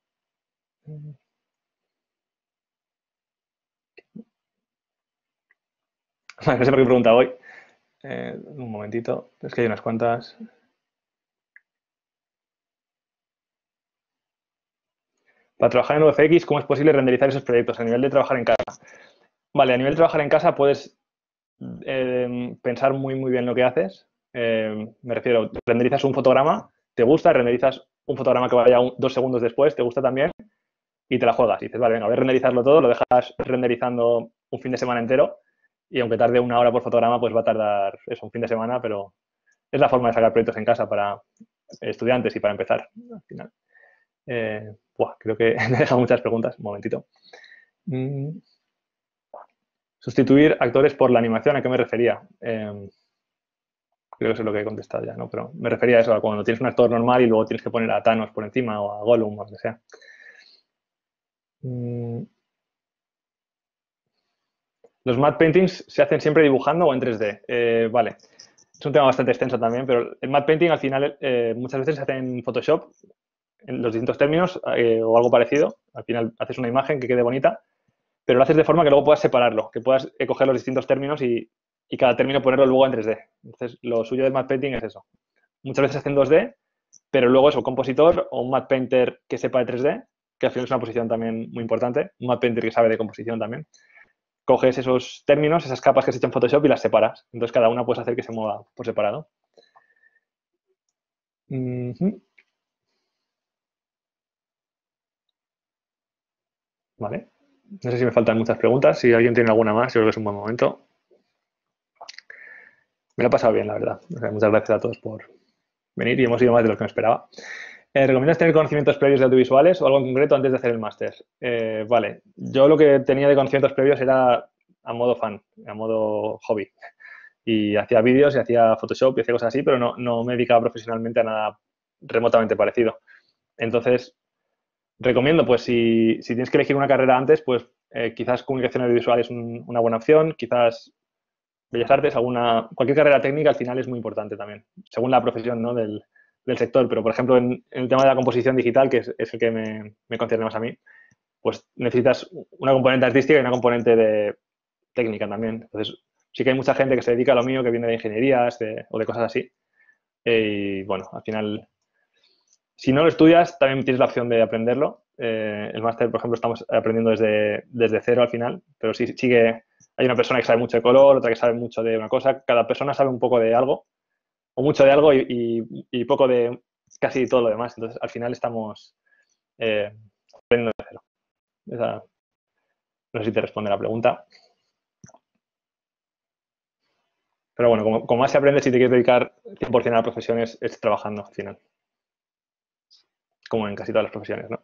Vale, no sé por qué pregunta hoy. Eh, un momentito, es que hay unas cuantas. Para trabajar en U F X, ¿cómo es posible renderizar esos proyectos a nivel de trabajar en casa? Vale, a nivel de trabajar en casa puedes eh, pensar muy, muy bien lo que haces. Eh, me refiero, renderizas un fotograma, te gusta, renderizas un fotograma que vaya un, dos segundos después, te gusta también, y te la juegas. Y dices, vale, venga, voy a renderizarlo todo, lo dejas renderizando un fin de semana entero, y aunque tarde una hora por fotograma, pues va a tardar eso, un fin de semana, pero es la forma de sacar proyectos en casa para estudiantes y para empezar, al final. Eh, buah, creo que me he dejado muchas preguntas. Un momentito. Mm. Sustituir actores por la animación, ¿a qué me refería? Eh, creo que eso es lo que he contestado ya, ¿no? Pero me refería a eso, a cuando tienes un actor normal y luego tienes que poner a Thanos por encima o a Gollum o lo que sea. Mm. Los matte paintings se hacen siempre dibujando o en tres D. Eh, vale. Es un tema bastante extenso también, pero el matte painting al final eh, muchas veces se hace en Photoshop, en los distintos términos eh, o algo parecido. Al final haces una imagen que quede bonita, pero lo haces de forma que luego puedas separarlo, que puedas eh, coger los distintos términos y, y cada término ponerlo luego en tres D. Entonces, lo suyo del matte painting es eso. Muchas veces se hace en dos D, pero luego es un compositor o un matte painter que sepa de tres D, que al final es una posición también muy importante, un matte painter que sabe de composición también. Coges esos términos, esas capas que has hecho en Photoshop y las separas. Entonces, cada una puedes hacer que se mueva por separado. Uh-huh. Vale. No sé si me faltan muchas preguntas. Si alguien tiene alguna más, yo creo que es un buen momento. Me lo he pasado bien, la verdad. O sea, muchas gracias a todos por venir y hemos ido más de lo que me esperaba. Eh, ¿Recomiendas tener conocimientos previos de audiovisuales o algo en concreto antes de hacer el máster? Eh, vale. Yo lo que tenía de conocimientos previos era a modo fan, a modo hobby. Y hacía vídeos y hacía Photoshop y hacía cosas así, pero no, no me dedicaba profesionalmente a nada remotamente parecido. Entonces, recomiendo, pues si, si tienes que elegir una carrera antes, pues eh, quizás comunicación audiovisual es un, una buena opción, quizás Bellas Artes, alguna, cualquier carrera técnica al final es muy importante también, según la profesión, ¿no? del, del sector. Pero, por ejemplo, en, en el tema de la composición digital, que es, es el que me, me concierne más a mí, pues necesitas una componente artística y una componente de técnica también. Entonces, sí que hay mucha gente que se dedica a lo mío, que viene de ingenierías de, o de cosas así. Eh, y, bueno, al final, si no lo estudias, también tienes la opción de aprenderlo. Eh, el máster, por ejemplo, estamos aprendiendo desde, desde cero al final, pero sí, sí que hay una persona que sabe mucho de color, otra que sabe mucho de una cosa. Cada persona sabe un poco de algo, o mucho de algo y, y, y poco de casi todo lo demás. Entonces, al final estamos eh, aprendiendo de cero. Esa, no sé si te responde la pregunta. Pero bueno, como, como más se aprende, si te quieres dedicar cien por ciento a la profesión, es, es trabajando al final. Como en casi todas las profesiones, ¿no?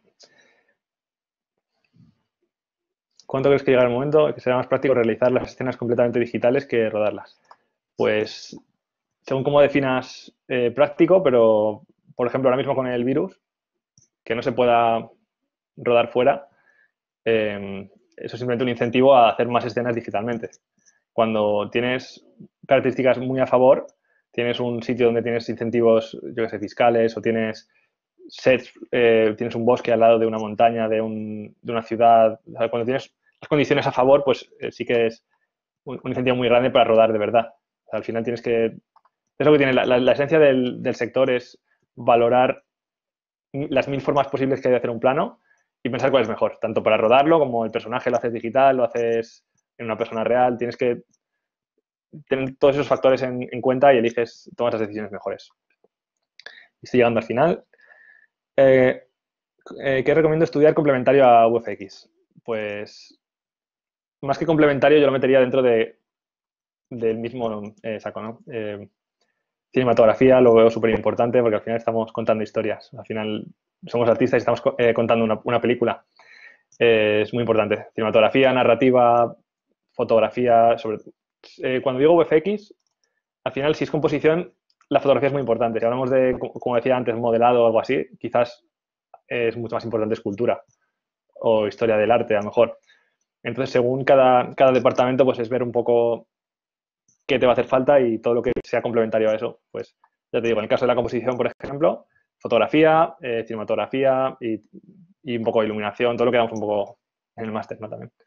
¿Cuánto crees que llegará el momento que será más práctico realizar las escenas completamente digitales que rodarlas? Pues, según cómo definas eh, práctico, pero, por ejemplo, ahora mismo con el virus, que no se pueda rodar fuera, eh, eso es simplemente un incentivo a hacer más escenas digitalmente. Cuando tienes características muy a favor, tienes un sitio donde tienes incentivos, yo que sé, fiscales, o tienes sets, eh, tienes un bosque al lado de una montaña, de, un, de una ciudad. O sea, cuando tienes las condiciones a favor, pues eh, sí que es un, un incentivo muy grande para rodar de verdad. O sea, al final tienes que... Es lo que tiene, la, la, la esencia del, del sector es valorar las mil formas posibles que hay de hacer un plano y pensar cuál es mejor, tanto para rodarlo como el personaje lo haces digital, lo haces en una persona real. Tienes que tener todos esos factores en, en cuenta y eliges, tomas las decisiones mejores. Estoy llegando al final. Eh, eh, ¿Qué recomiendo estudiar complementario a U F X? Pues, más que complementario, yo lo metería dentro de, del mismo eh, saco, ¿no? Eh, Cinematografía lo veo súper importante porque al final estamos contando historias. Al final somos artistas y estamos eh, contando una, una película. Eh, es muy importante. Cinematografía, narrativa, fotografía. Sobre, eh, cuando digo V F X, al final, si es composición, la fotografía es muy importante. Si hablamos de, como decía antes, modelado o algo así, quizás es mucho más importante escultura o historia del arte, a lo mejor. Entonces, según cada, cada departamento, pues es ver un poco qué te va a hacer falta y todo lo que sea complementario a eso. Pues ya te digo, en el caso de la composición, por ejemplo, fotografía, eh, cinematografía y, y un poco de iluminación, todo lo que damos un poco en el máster, ¿no? También.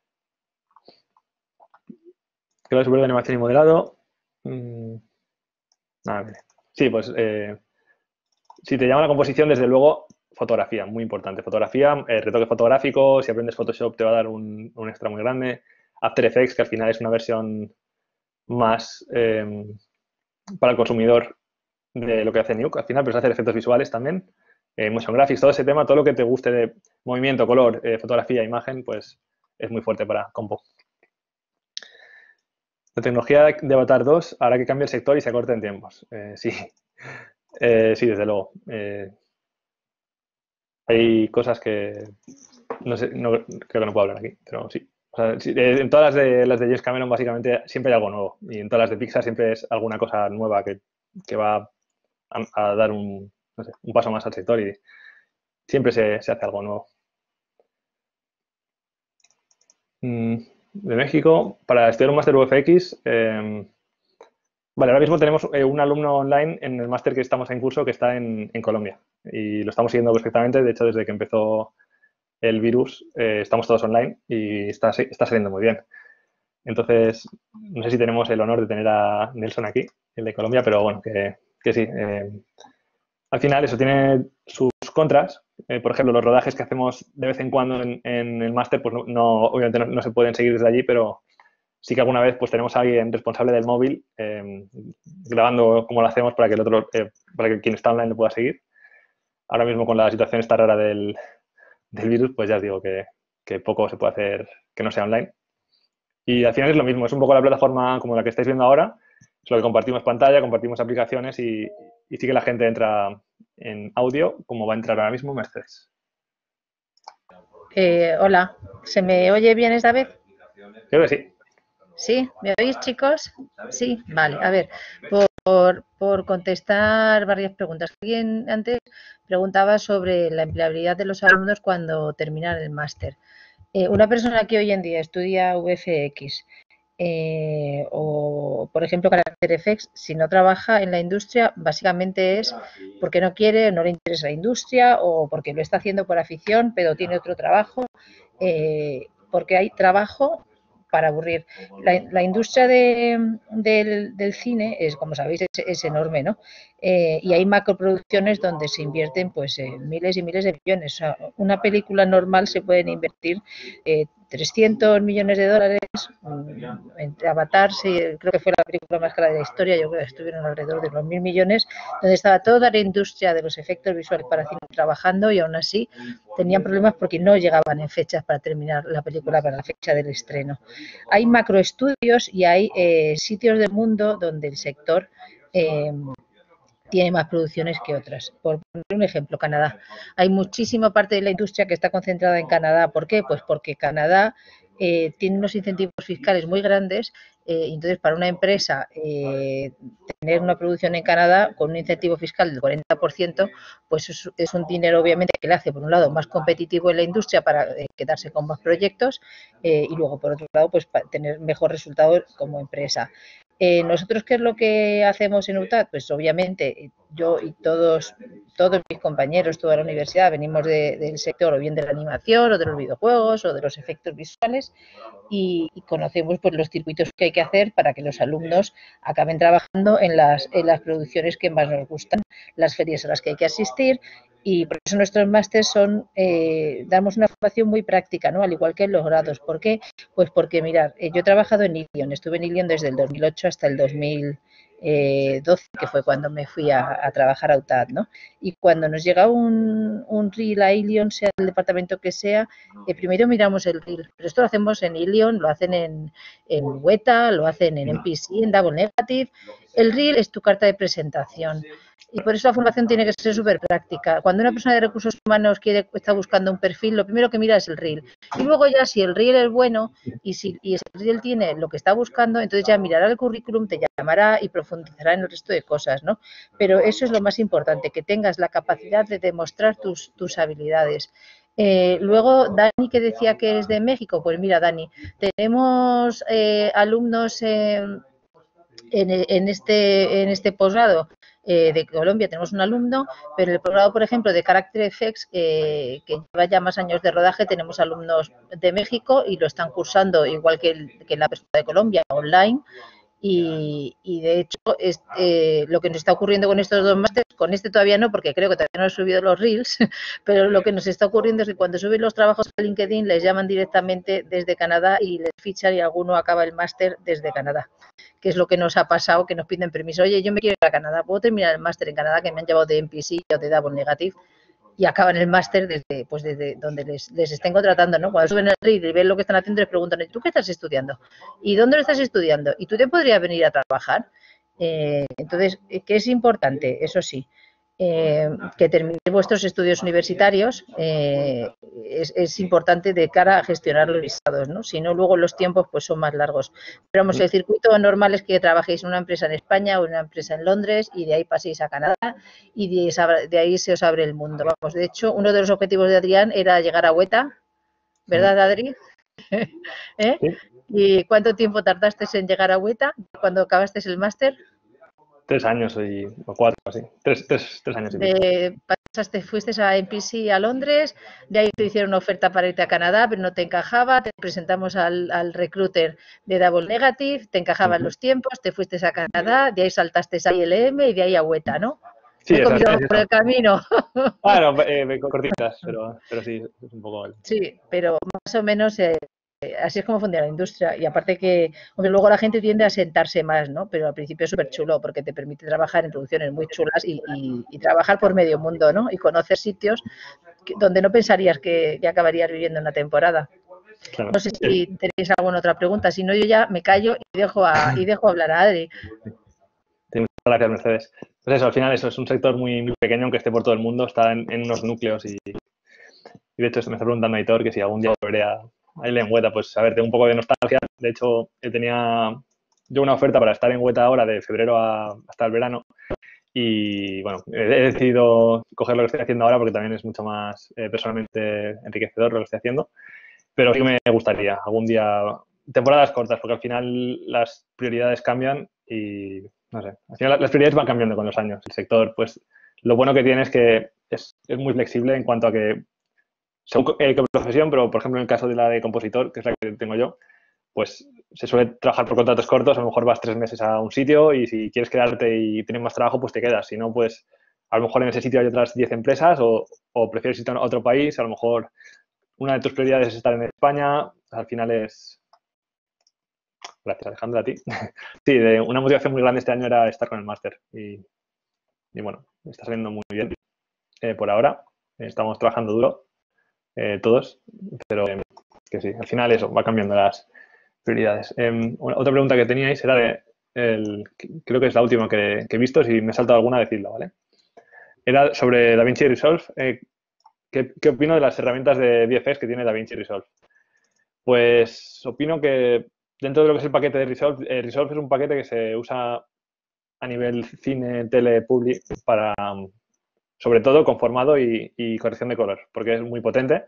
Claro, superior de animación y modelado. Mm, nada, vale. Sí, pues eh, si te llama la composición, desde luego, fotografía, muy importante. Fotografía, eh, retoque fotográfico, si aprendes Photoshop te va a dar un, un extra muy grande. After Effects, que al final es una versión más eh, para el consumidor de lo que hace Nuke al final, pero es hacer efectos visuales también. Eh, motion graphics, todo ese tema, todo lo que te guste de movimiento, color, eh, fotografía, imagen, pues es muy fuerte para Compo. La tecnología de Avatar dos hará que cambie el sector y se acorte en tiempos. Eh, sí, eh, sí, desde luego. Eh, hay cosas que no sé, no, creo que no puedo hablar aquí, pero sí. O sea, sí, en todas las de, las de James Cameron básicamente siempre hay algo nuevo y en todas las de Pixar siempre es alguna cosa nueva que, que va a, a dar un, no sé, un paso más al sector y siempre se, se hace algo nuevo. Mm, de México, para estudiar un máster U F X, eh, vale, ahora mismo tenemos eh, un alumno online en el máster que estamos en curso que está en, en Colombia y lo estamos siguiendo perfectamente. De hecho, desde que empezó el virus, eh, estamos todos online y está, está saliendo muy bien. Entonces, no sé si tenemos el honor de tener a Nelson aquí, el de Colombia, pero bueno, que, que sí. Eh, al final eso tiene sus contras. Eh, por ejemplo, los rodajes que hacemos de vez en cuando en, en el máster, pues no, no obviamente no, no se pueden seguir desde allí, pero sí que alguna vez pues tenemos a alguien responsable del móvil eh, grabando como lo hacemos para que el otro, eh, para que quien está online lo pueda seguir. Ahora mismo con la situación esta rara del, del virus, pues ya os digo que, que poco se puede hacer que no sea online. Y al final es lo mismo, es un poco la plataforma como la que estáis viendo ahora, es lo que compartimos pantalla, compartimos aplicaciones y, y sí que la gente entra en audio, como va a entrar ahora mismo Mercedes. Eh, hola, ¿se me oye bien esta vez? Creo que sí. ¿Sí? ¿Me oís, chicos? Sí, vale. A ver, por, por contestar varias preguntas. Alguien antes preguntaba sobre la empleabilidad de los alumnos cuando terminan el máster. Eh, una persona que hoy en día estudia V F X eh, o, por ejemplo, After Effects, si no trabaja en la industria, básicamente es porque no quiere, no le interesa la industria o porque lo está haciendo por afición, pero tiene otro trabajo, eh, porque hay trabajo para aburrir. La, la industria de, del, del cine es, como sabéis, es, es enorme, ¿no? Eh, y hay macroproducciones donde se invierten pues eh, miles y miles de millones. O sea, una película normal se pueden invertir eh, trescientos millones de dólares. Entre Avatar, sí, creo que fue la película más cara de la historia, yo creo que estuvieron alrededor de los mil millones, donde estaba toda la industria de los efectos visuales para cine trabajando y aún así tenían problemas porque no llegaban en fechas para terminar la película para la fecha del estreno. Hay macroestudios y hay eh, sitios del mundo donde el sector eh, tiene más producciones que otras. Por poner un ejemplo, Canadá. Hay muchísima parte de la industria que está concentrada en Canadá. ¿Por qué? Pues porque Canadá eh, tiene unos incentivos fiscales muy grandes. Eh, entonces, para una empresa eh, tener una producción en Canadá con un incentivo fiscal del cuarenta por ciento, pues es, es un dinero obviamente que le hace, por un lado, más competitivo en la industria para eh, quedarse con más proyectos eh, y luego, por otro lado, pues para tener mejor resultado como empresa. Eh, nosotros, ¿qué es lo que hacemos en U T A D? Pues obviamente yo y todos, todos mis compañeros, toda la universidad, venimos de, del sector o bien de la animación o de los videojuegos o de los efectos visuales y, y conocemos pues los circuitos que hay que hacer para que los alumnos acaben trabajando en las, en las producciones que más nos gustan, las ferias a las que hay que asistir. Y por eso nuestros másteres son, eh, damos una formación muy práctica, ¿no? Al igual que en los grados. ¿Por qué? Pues porque, mirad, eh, yo he trabajado en Ilion, estuve en Ilion desde el dos mil ocho hasta el dos mil eh, doce, que fue cuando me fui a, a trabajar a U T A D, ¿no? Y cuando nos llega un, un reel a Ilion, sea el departamento que sea, eh, primero miramos el reel. Pero esto lo hacemos en Ilion, lo hacen en, en Weta, lo hacen en M P C, en Double Negative. El reel es tu carta de presentación. Y por eso la formación tiene que ser súper práctica. Cuando una persona de recursos humanos quiere, está buscando un perfil, lo primero que mira es el reel. Y luego ya si el reel es bueno y si y el reel tiene lo que está buscando, entonces ya mirará el currículum, te llamará y profundizará en el resto de cosas, ¿no? Pero eso es lo más importante, que tengas la capacidad de demostrar tus, tus habilidades. Eh, luego, Dani, que decía que es de México, pues mira, Dani, tenemos eh, alumnos eh, en, en este, en este posgrado eh, de Colombia, tenemos un alumno, pero en el posgrado, por ejemplo, de Character Effects, eh, que lleva ya más años de rodaje, tenemos alumnos de México y lo están cursando igual que, el, que la persona de Colombia, online. Y, y de hecho, es, eh, lo que nos está ocurriendo con estos dos másteres, con este todavía no, porque creo que todavía no he subido los reels, pero lo que nos está ocurriendo es que cuando suben los trabajos a LinkedIn les llaman directamente desde Canadá y les fichan y alguno acaba el máster desde Canadá, que es lo que nos ha pasado, que nos piden permiso. Oye, yo me quiero ir a Canadá, ¿puedo terminar el máster en Canadá que me han llevado de M P C o de Double Negative? Y acaban el máster desde, pues desde donde les, les estén contratando, ¿no? Cuando suben el reel y ven lo que están haciendo, les preguntan, ¿tú qué estás estudiando? ¿Y dónde lo estás estudiando? ¿Y tú te podrías venir a trabajar? Eh, entonces, ¿qué es importante? Eso sí, eh, que terminéis vuestros estudios universitarios eh, es, es importante de cara a gestionar los visados, ¿no? Si no, luego los tiempos pues son más largos. Pero vamos, el circuito normal es que trabajéis en una empresa en España o en una empresa en Londres y de ahí paséis a Canadá y de, de ahí se os abre el mundo. Vamos, de hecho, uno de los objetivos de Adrián era llegar a Weta, ¿verdad, Adri? ¿Eh? Sí. ¿Y cuánto tiempo tardaste en llegar a Weta cuando acabaste el máster? Tres años y, o cuatro, así. Tres, tres, tres años y pico. De, pasaste, fuiste a M P C a Londres, de ahí te hicieron una oferta para irte a Canadá, pero no te encajaba, te presentamos al, al recruiter de Double Negative, te encajaban uh-huh. los tiempos, te fuiste a Canadá, de ahí saltaste a I L M y de ahí a Weta, ¿no? Sí, he comido por el camino. Ah, no, eh, cortitas, pero, pero sí, es un poco... Sí, pero más o menos... Eh, así es como funciona la industria y aparte que hombre, luego la gente tiende a sentarse más, ¿no? Pero al principio es súper chulo porque te permite trabajar en producciones muy chulas y, y, y trabajar por medio mundo, ¿no? Y conocer sitios que, donde no pensarías que, que acabarías viviendo una temporada. Claro. No sé si tenéis alguna otra pregunta, si no yo ya me callo y dejo a, y dejo hablar a Adri. Muchas gracias, Mercedes. Pues eso, al final eso es un sector muy, muy pequeño, aunque esté por todo el mundo, está en, en unos núcleos y, y de hecho me está preguntando Aitor que si algún día volveré a Ahí en Weta, pues a ver, tengo un poco de nostalgia. De hecho, tenía yo una oferta para estar en Weta ahora de febrero a, hasta el verano y bueno, he decidido coger lo que estoy haciendo ahora porque también es mucho más eh, personalmente enriquecedor lo que estoy haciendo, pero sí que me gustaría algún día, temporadas cortas, porque al final las prioridades cambian y no sé, al final las prioridades van cambiando con los años. El sector, pues lo bueno que tiene es que es, es muy flexible en cuanto a que según eh, qué profesión, pero por ejemplo en el caso de la de compositor, que es la que tengo yo, pues se suele trabajar por contratos cortos, a lo mejor vas tres meses a un sitio y si quieres quedarte y tienes más trabajo, pues te quedas. Si no, pues a lo mejor en ese sitio hay otras diez empresas o, o prefieres irte a otro país, a lo mejor una de tus prioridades es estar en España, al final es... Gracias, Alejandra, a ti. Sí, de una motivación muy grande este año era estar con el máster y, y bueno, está saliendo muy bien eh, por ahora. Estamos trabajando duro. Eh, todos, pero eh, que sí, al final eso, va cambiando las prioridades. Eh, otra pregunta que teníais era de, el, creo que es la última que, que he visto, si me he saltado alguna, decidla, ¿vale? Era sobre DaVinci Resolve. Eh, ¿qué, ¿Qué opino de las herramientas de V F X que tiene DaVinci Resolve? Pues opino que dentro de lo que es el paquete de Resolve, eh, Resolve es un paquete que se usa a nivel cine, tele, public, para... sobre todo con formado y, y corrección de color, porque es muy potente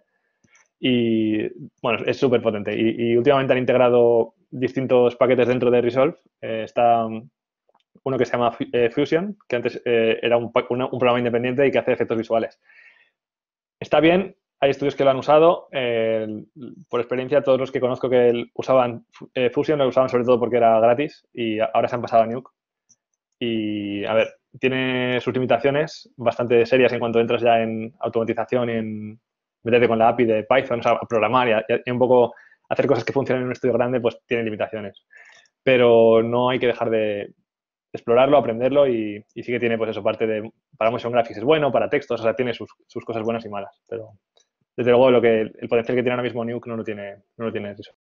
y, bueno, es súper potente. Y, y últimamente han integrado distintos paquetes dentro de Resolve. Eh, está uno que se llama eh, Fusion, que antes eh, era un, una, un programa independiente y que hace efectos visuales. Está bien, hay estudios que lo han usado. Eh, por experiencia, todos los que conozco que usaban eh, Fusion lo usaban sobre todo porque era gratis y ahora se han pasado a Nuke. Y, a ver, tiene sus limitaciones bastante serias en cuanto entras ya en automatización y en meterte con la A P I de Python, o sea, a programar y, a, y un poco hacer cosas que funcionen en un estudio grande, pues tiene limitaciones. Pero no hay que dejar de... explorarlo, aprenderlo y, y sí que tiene, pues eso, parte de, para motion graphics es bueno, para textos, o sea, tiene sus, sus cosas buenas y malas, pero desde luego lo que, el potencial que tiene ahora mismo Nuke no lo tiene, no lo tiene eso.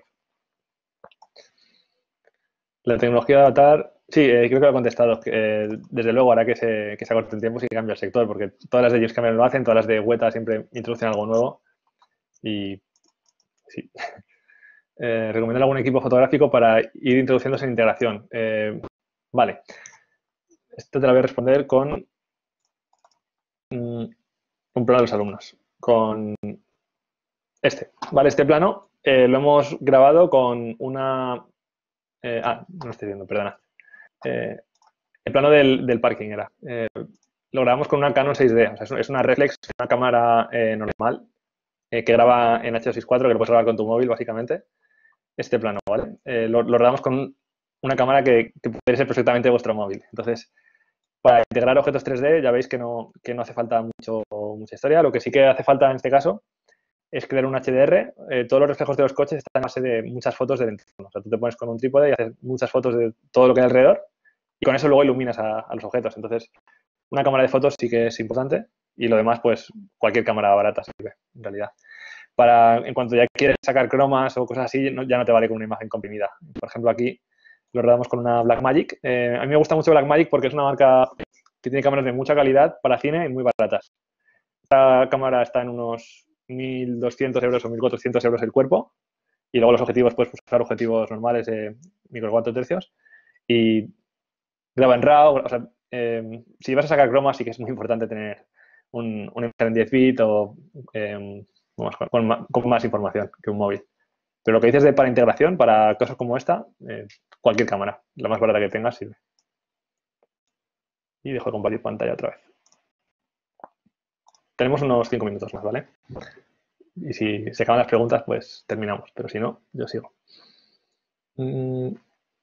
La tecnología de Avatar, sí, eh, creo que lo he contestado, que, eh, desde luego hará que se, que se acorte el tiempo si cambia el sector, porque todas las de James Cameron lo hacen, todas las de Weta siempre introducen algo nuevo y sí. Eh, recomendar algún equipo fotográfico para ir introduciéndose en integración. Eh, vale. Esto te lo voy a responder con mm, un plano de los alumnos. Con este. Vale, este plano eh, lo hemos grabado con una... Eh, ah, no lo estoy viendo, perdona. Eh, el plano del, del parking era. Eh, lo grabamos con una Canon seis D. O sea, es una reflex, una cámara eh, normal eh, que graba en H doscientos sesenta y cuatro, que lo puedes grabar con tu móvil, básicamente. Este plano, ¿vale? Eh, lo, lo grabamos con una cámara que, que puede ser perfectamente vuestro móvil. Entonces, para integrar objetos tres D ya veis que no, que no hace falta mucho, mucha historia. Lo que sí que hace falta en este caso es crear un H D R. Eh, todos los reflejos de los coches están a base de muchas fotos del entorno. O sea, tú te pones con un trípode y haces muchas fotos de todo lo que hay alrededor y con eso luego iluminas a, a los objetos. Entonces, una cámara de fotos sí que es importante y lo demás, pues, cualquier cámara barata sirve, en realidad. Para, en cuanto ya quieres sacar cromas o cosas así, no, ya no te vale con una imagen comprimida. Por ejemplo, aquí lo rodamos con una Blackmagic. Eh, a mí me gusta mucho Blackmagic porque es una marca que tiene cámaras de mucha calidad para cine y muy baratas. Esta cámara está en unos mil doscientos euros o mil cuatrocientos euros el cuerpo y luego los objetivos, pues usar objetivos normales de micro cuatro tercios y graba en RAW. O sea, eh, si vas a sacar cromas sí que es muy importante tener un, un en diez bit o... Eh, Con, con, más, con más información que un móvil. Pero lo que dices de para integración, para cosas como esta, eh, cualquier cámara, la más barata que tengas sirve. Y dejo de compartir pantalla otra vez. Tenemos unos cinco minutos más, ¿vale? Y si se acaban las preguntas, pues terminamos. Pero si no, yo sigo. Mm.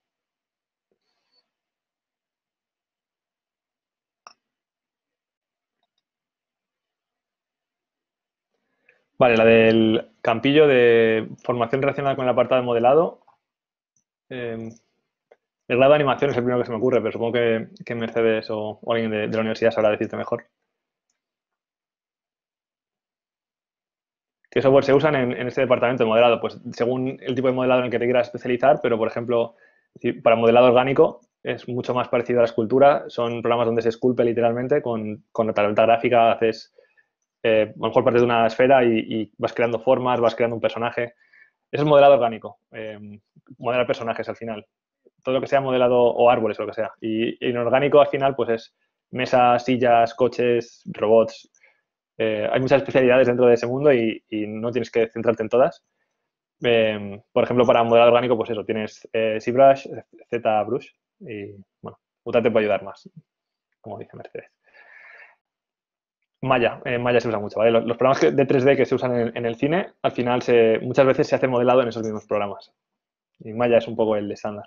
Vale, la del campillo de formación relacionada con el apartado de modelado. Eh, el grado de animación es el primero que se me ocurre, pero supongo que, que Mercedes o, o alguien de, de la universidad sabrá decirte mejor. ¿Qué software se usan en, en este departamento de modelado? Pues según el tipo de modelado en el que te quieras especializar, pero por ejemplo, para modelado orgánico es mucho más parecido a la escultura. Son programas donde se esculpe literalmente con, con la tableta gráfica, haces eh, a lo mejor partes de una esfera y, y vas creando formas, vas creando un personaje. Eso es modelado orgánico, eh, modelar personajes al final. Todo lo que sea modelado o árboles o lo que sea. Y, y en orgánico al final pues es mesas, sillas, coches, robots. Eh, hay muchas especialidades dentro de ese mundo y, y no tienes que centrarte en todas. Eh, por ejemplo, para modelado orgánico, pues eso, tienes eh, ZBrush, ZBrush y, bueno, Uta te puede ayudar más, como dice Mercedes. Maya, eh, Maya se usa mucho, ¿vale? Los, los programas de tres D que se usan en, en el cine, al final se, muchas veces se hace modelado en esos mismos programas. Y Maya es un poco el estándar.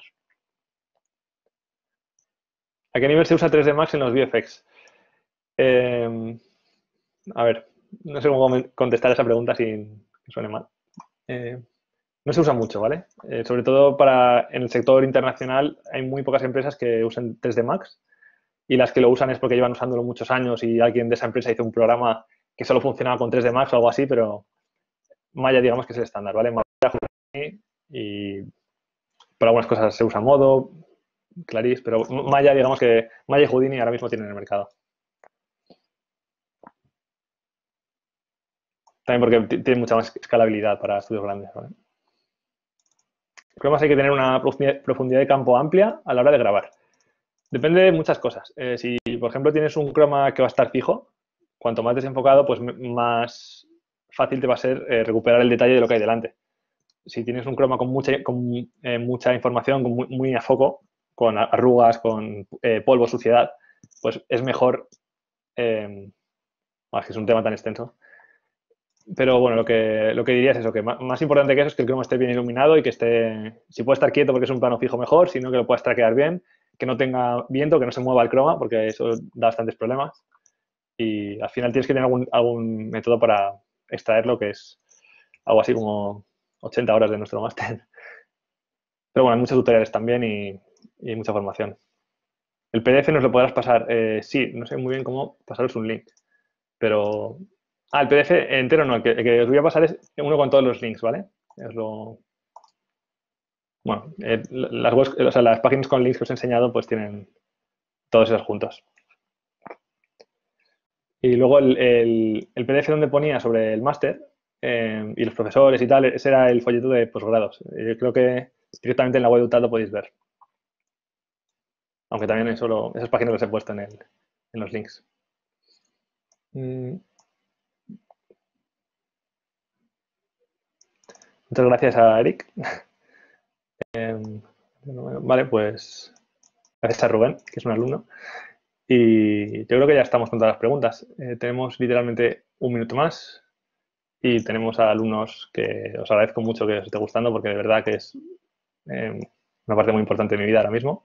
¿A qué nivel se usa tres D Max en los V F X? Eh, a ver, no sé cómo contestar esa pregunta sin que suene mal. Eh, no se usa mucho, ¿vale? Eh, sobre todo para en el sector internacional hay muy pocas empresas que usen tres D Max y las que lo usan es porque llevan usándolo muchos años y alguien de esa empresa hizo un programa que solo funcionaba con tres D Max o algo así, pero Maya digamos que es el estándar, ¿vale? Maya y para algunas cosas se usa Modo, Clarís, pero Maya digamos que Maya y Houdini ahora mismo tienen en el mercado. También porque tiene mucha más escalabilidad para estudios grandes, ¿vale? Cromas hay que tener una profundidad de campo amplia a la hora de grabar. Depende de muchas cosas. Eh, si, por ejemplo, tienes un croma que va a estar fijo, cuanto más desenfocado, pues más fácil te va a ser eh, recuperar el detalle de lo que hay delante. Si tienes un croma con mucha, con, eh, mucha información, con muy, muy a foco, con arrugas, con eh, polvo, suciedad, pues es mejor... Eh, es que es un tema tan extenso. Pero bueno, lo que, lo que diría es eso, que más, más importante que eso es que el croma esté bien iluminado y que esté, si puede estar quieto porque es un plano fijo mejor, sino que lo puedas traquear bien, que no tenga viento, que no se mueva el croma, porque eso da bastantes problemas. Y al final tienes que tener algún, algún método para extraerlo, que es algo así como ochenta horas de nuestro máster. Pero bueno, hay muchos tutoriales también y, y mucha formación. El P D F nos lo podrás pasar. Eh, sí, no sé muy bien cómo pasaros un link, pero... Ah, el P D F entero no, el que, el que os voy a pasar es uno con todos los links, ¿vale? Es lo... Bueno, eh, las, webs, o sea, las páginas con links que os he enseñado pues tienen todos esos juntos. Y luego el, el, el P D F donde ponía sobre el máster eh, y los profesores y tal, ese era el folleto de posgrados. Yo creo que directamente en la web de U T A D lo podéis ver. Aunque también solo esas páginas las he puesto en, el, en los links. Mm. Muchas gracias a Eric. eh, vale, pues gracias a Rubén, que es un alumno. Y yo creo que ya estamos con todas las preguntas. Eh, tenemos literalmente un minuto más y tenemos a alumnos que os agradezco mucho que os esté gustando porque de verdad que es eh, una parte muy importante de mi vida ahora mismo.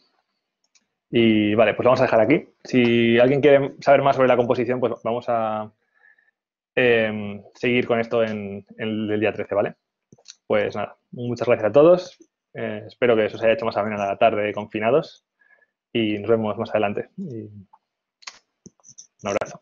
Y vale, pues vamos a dejar aquí. Si alguien quiere saber más sobre la composición, pues vamos a eh, seguir con esto en, en el día trece, ¿vale? Pues nada, muchas gracias a todos. Eh, espero que eso os haya hecho más amena la tarde confinados y nos vemos más adelante. Y un abrazo.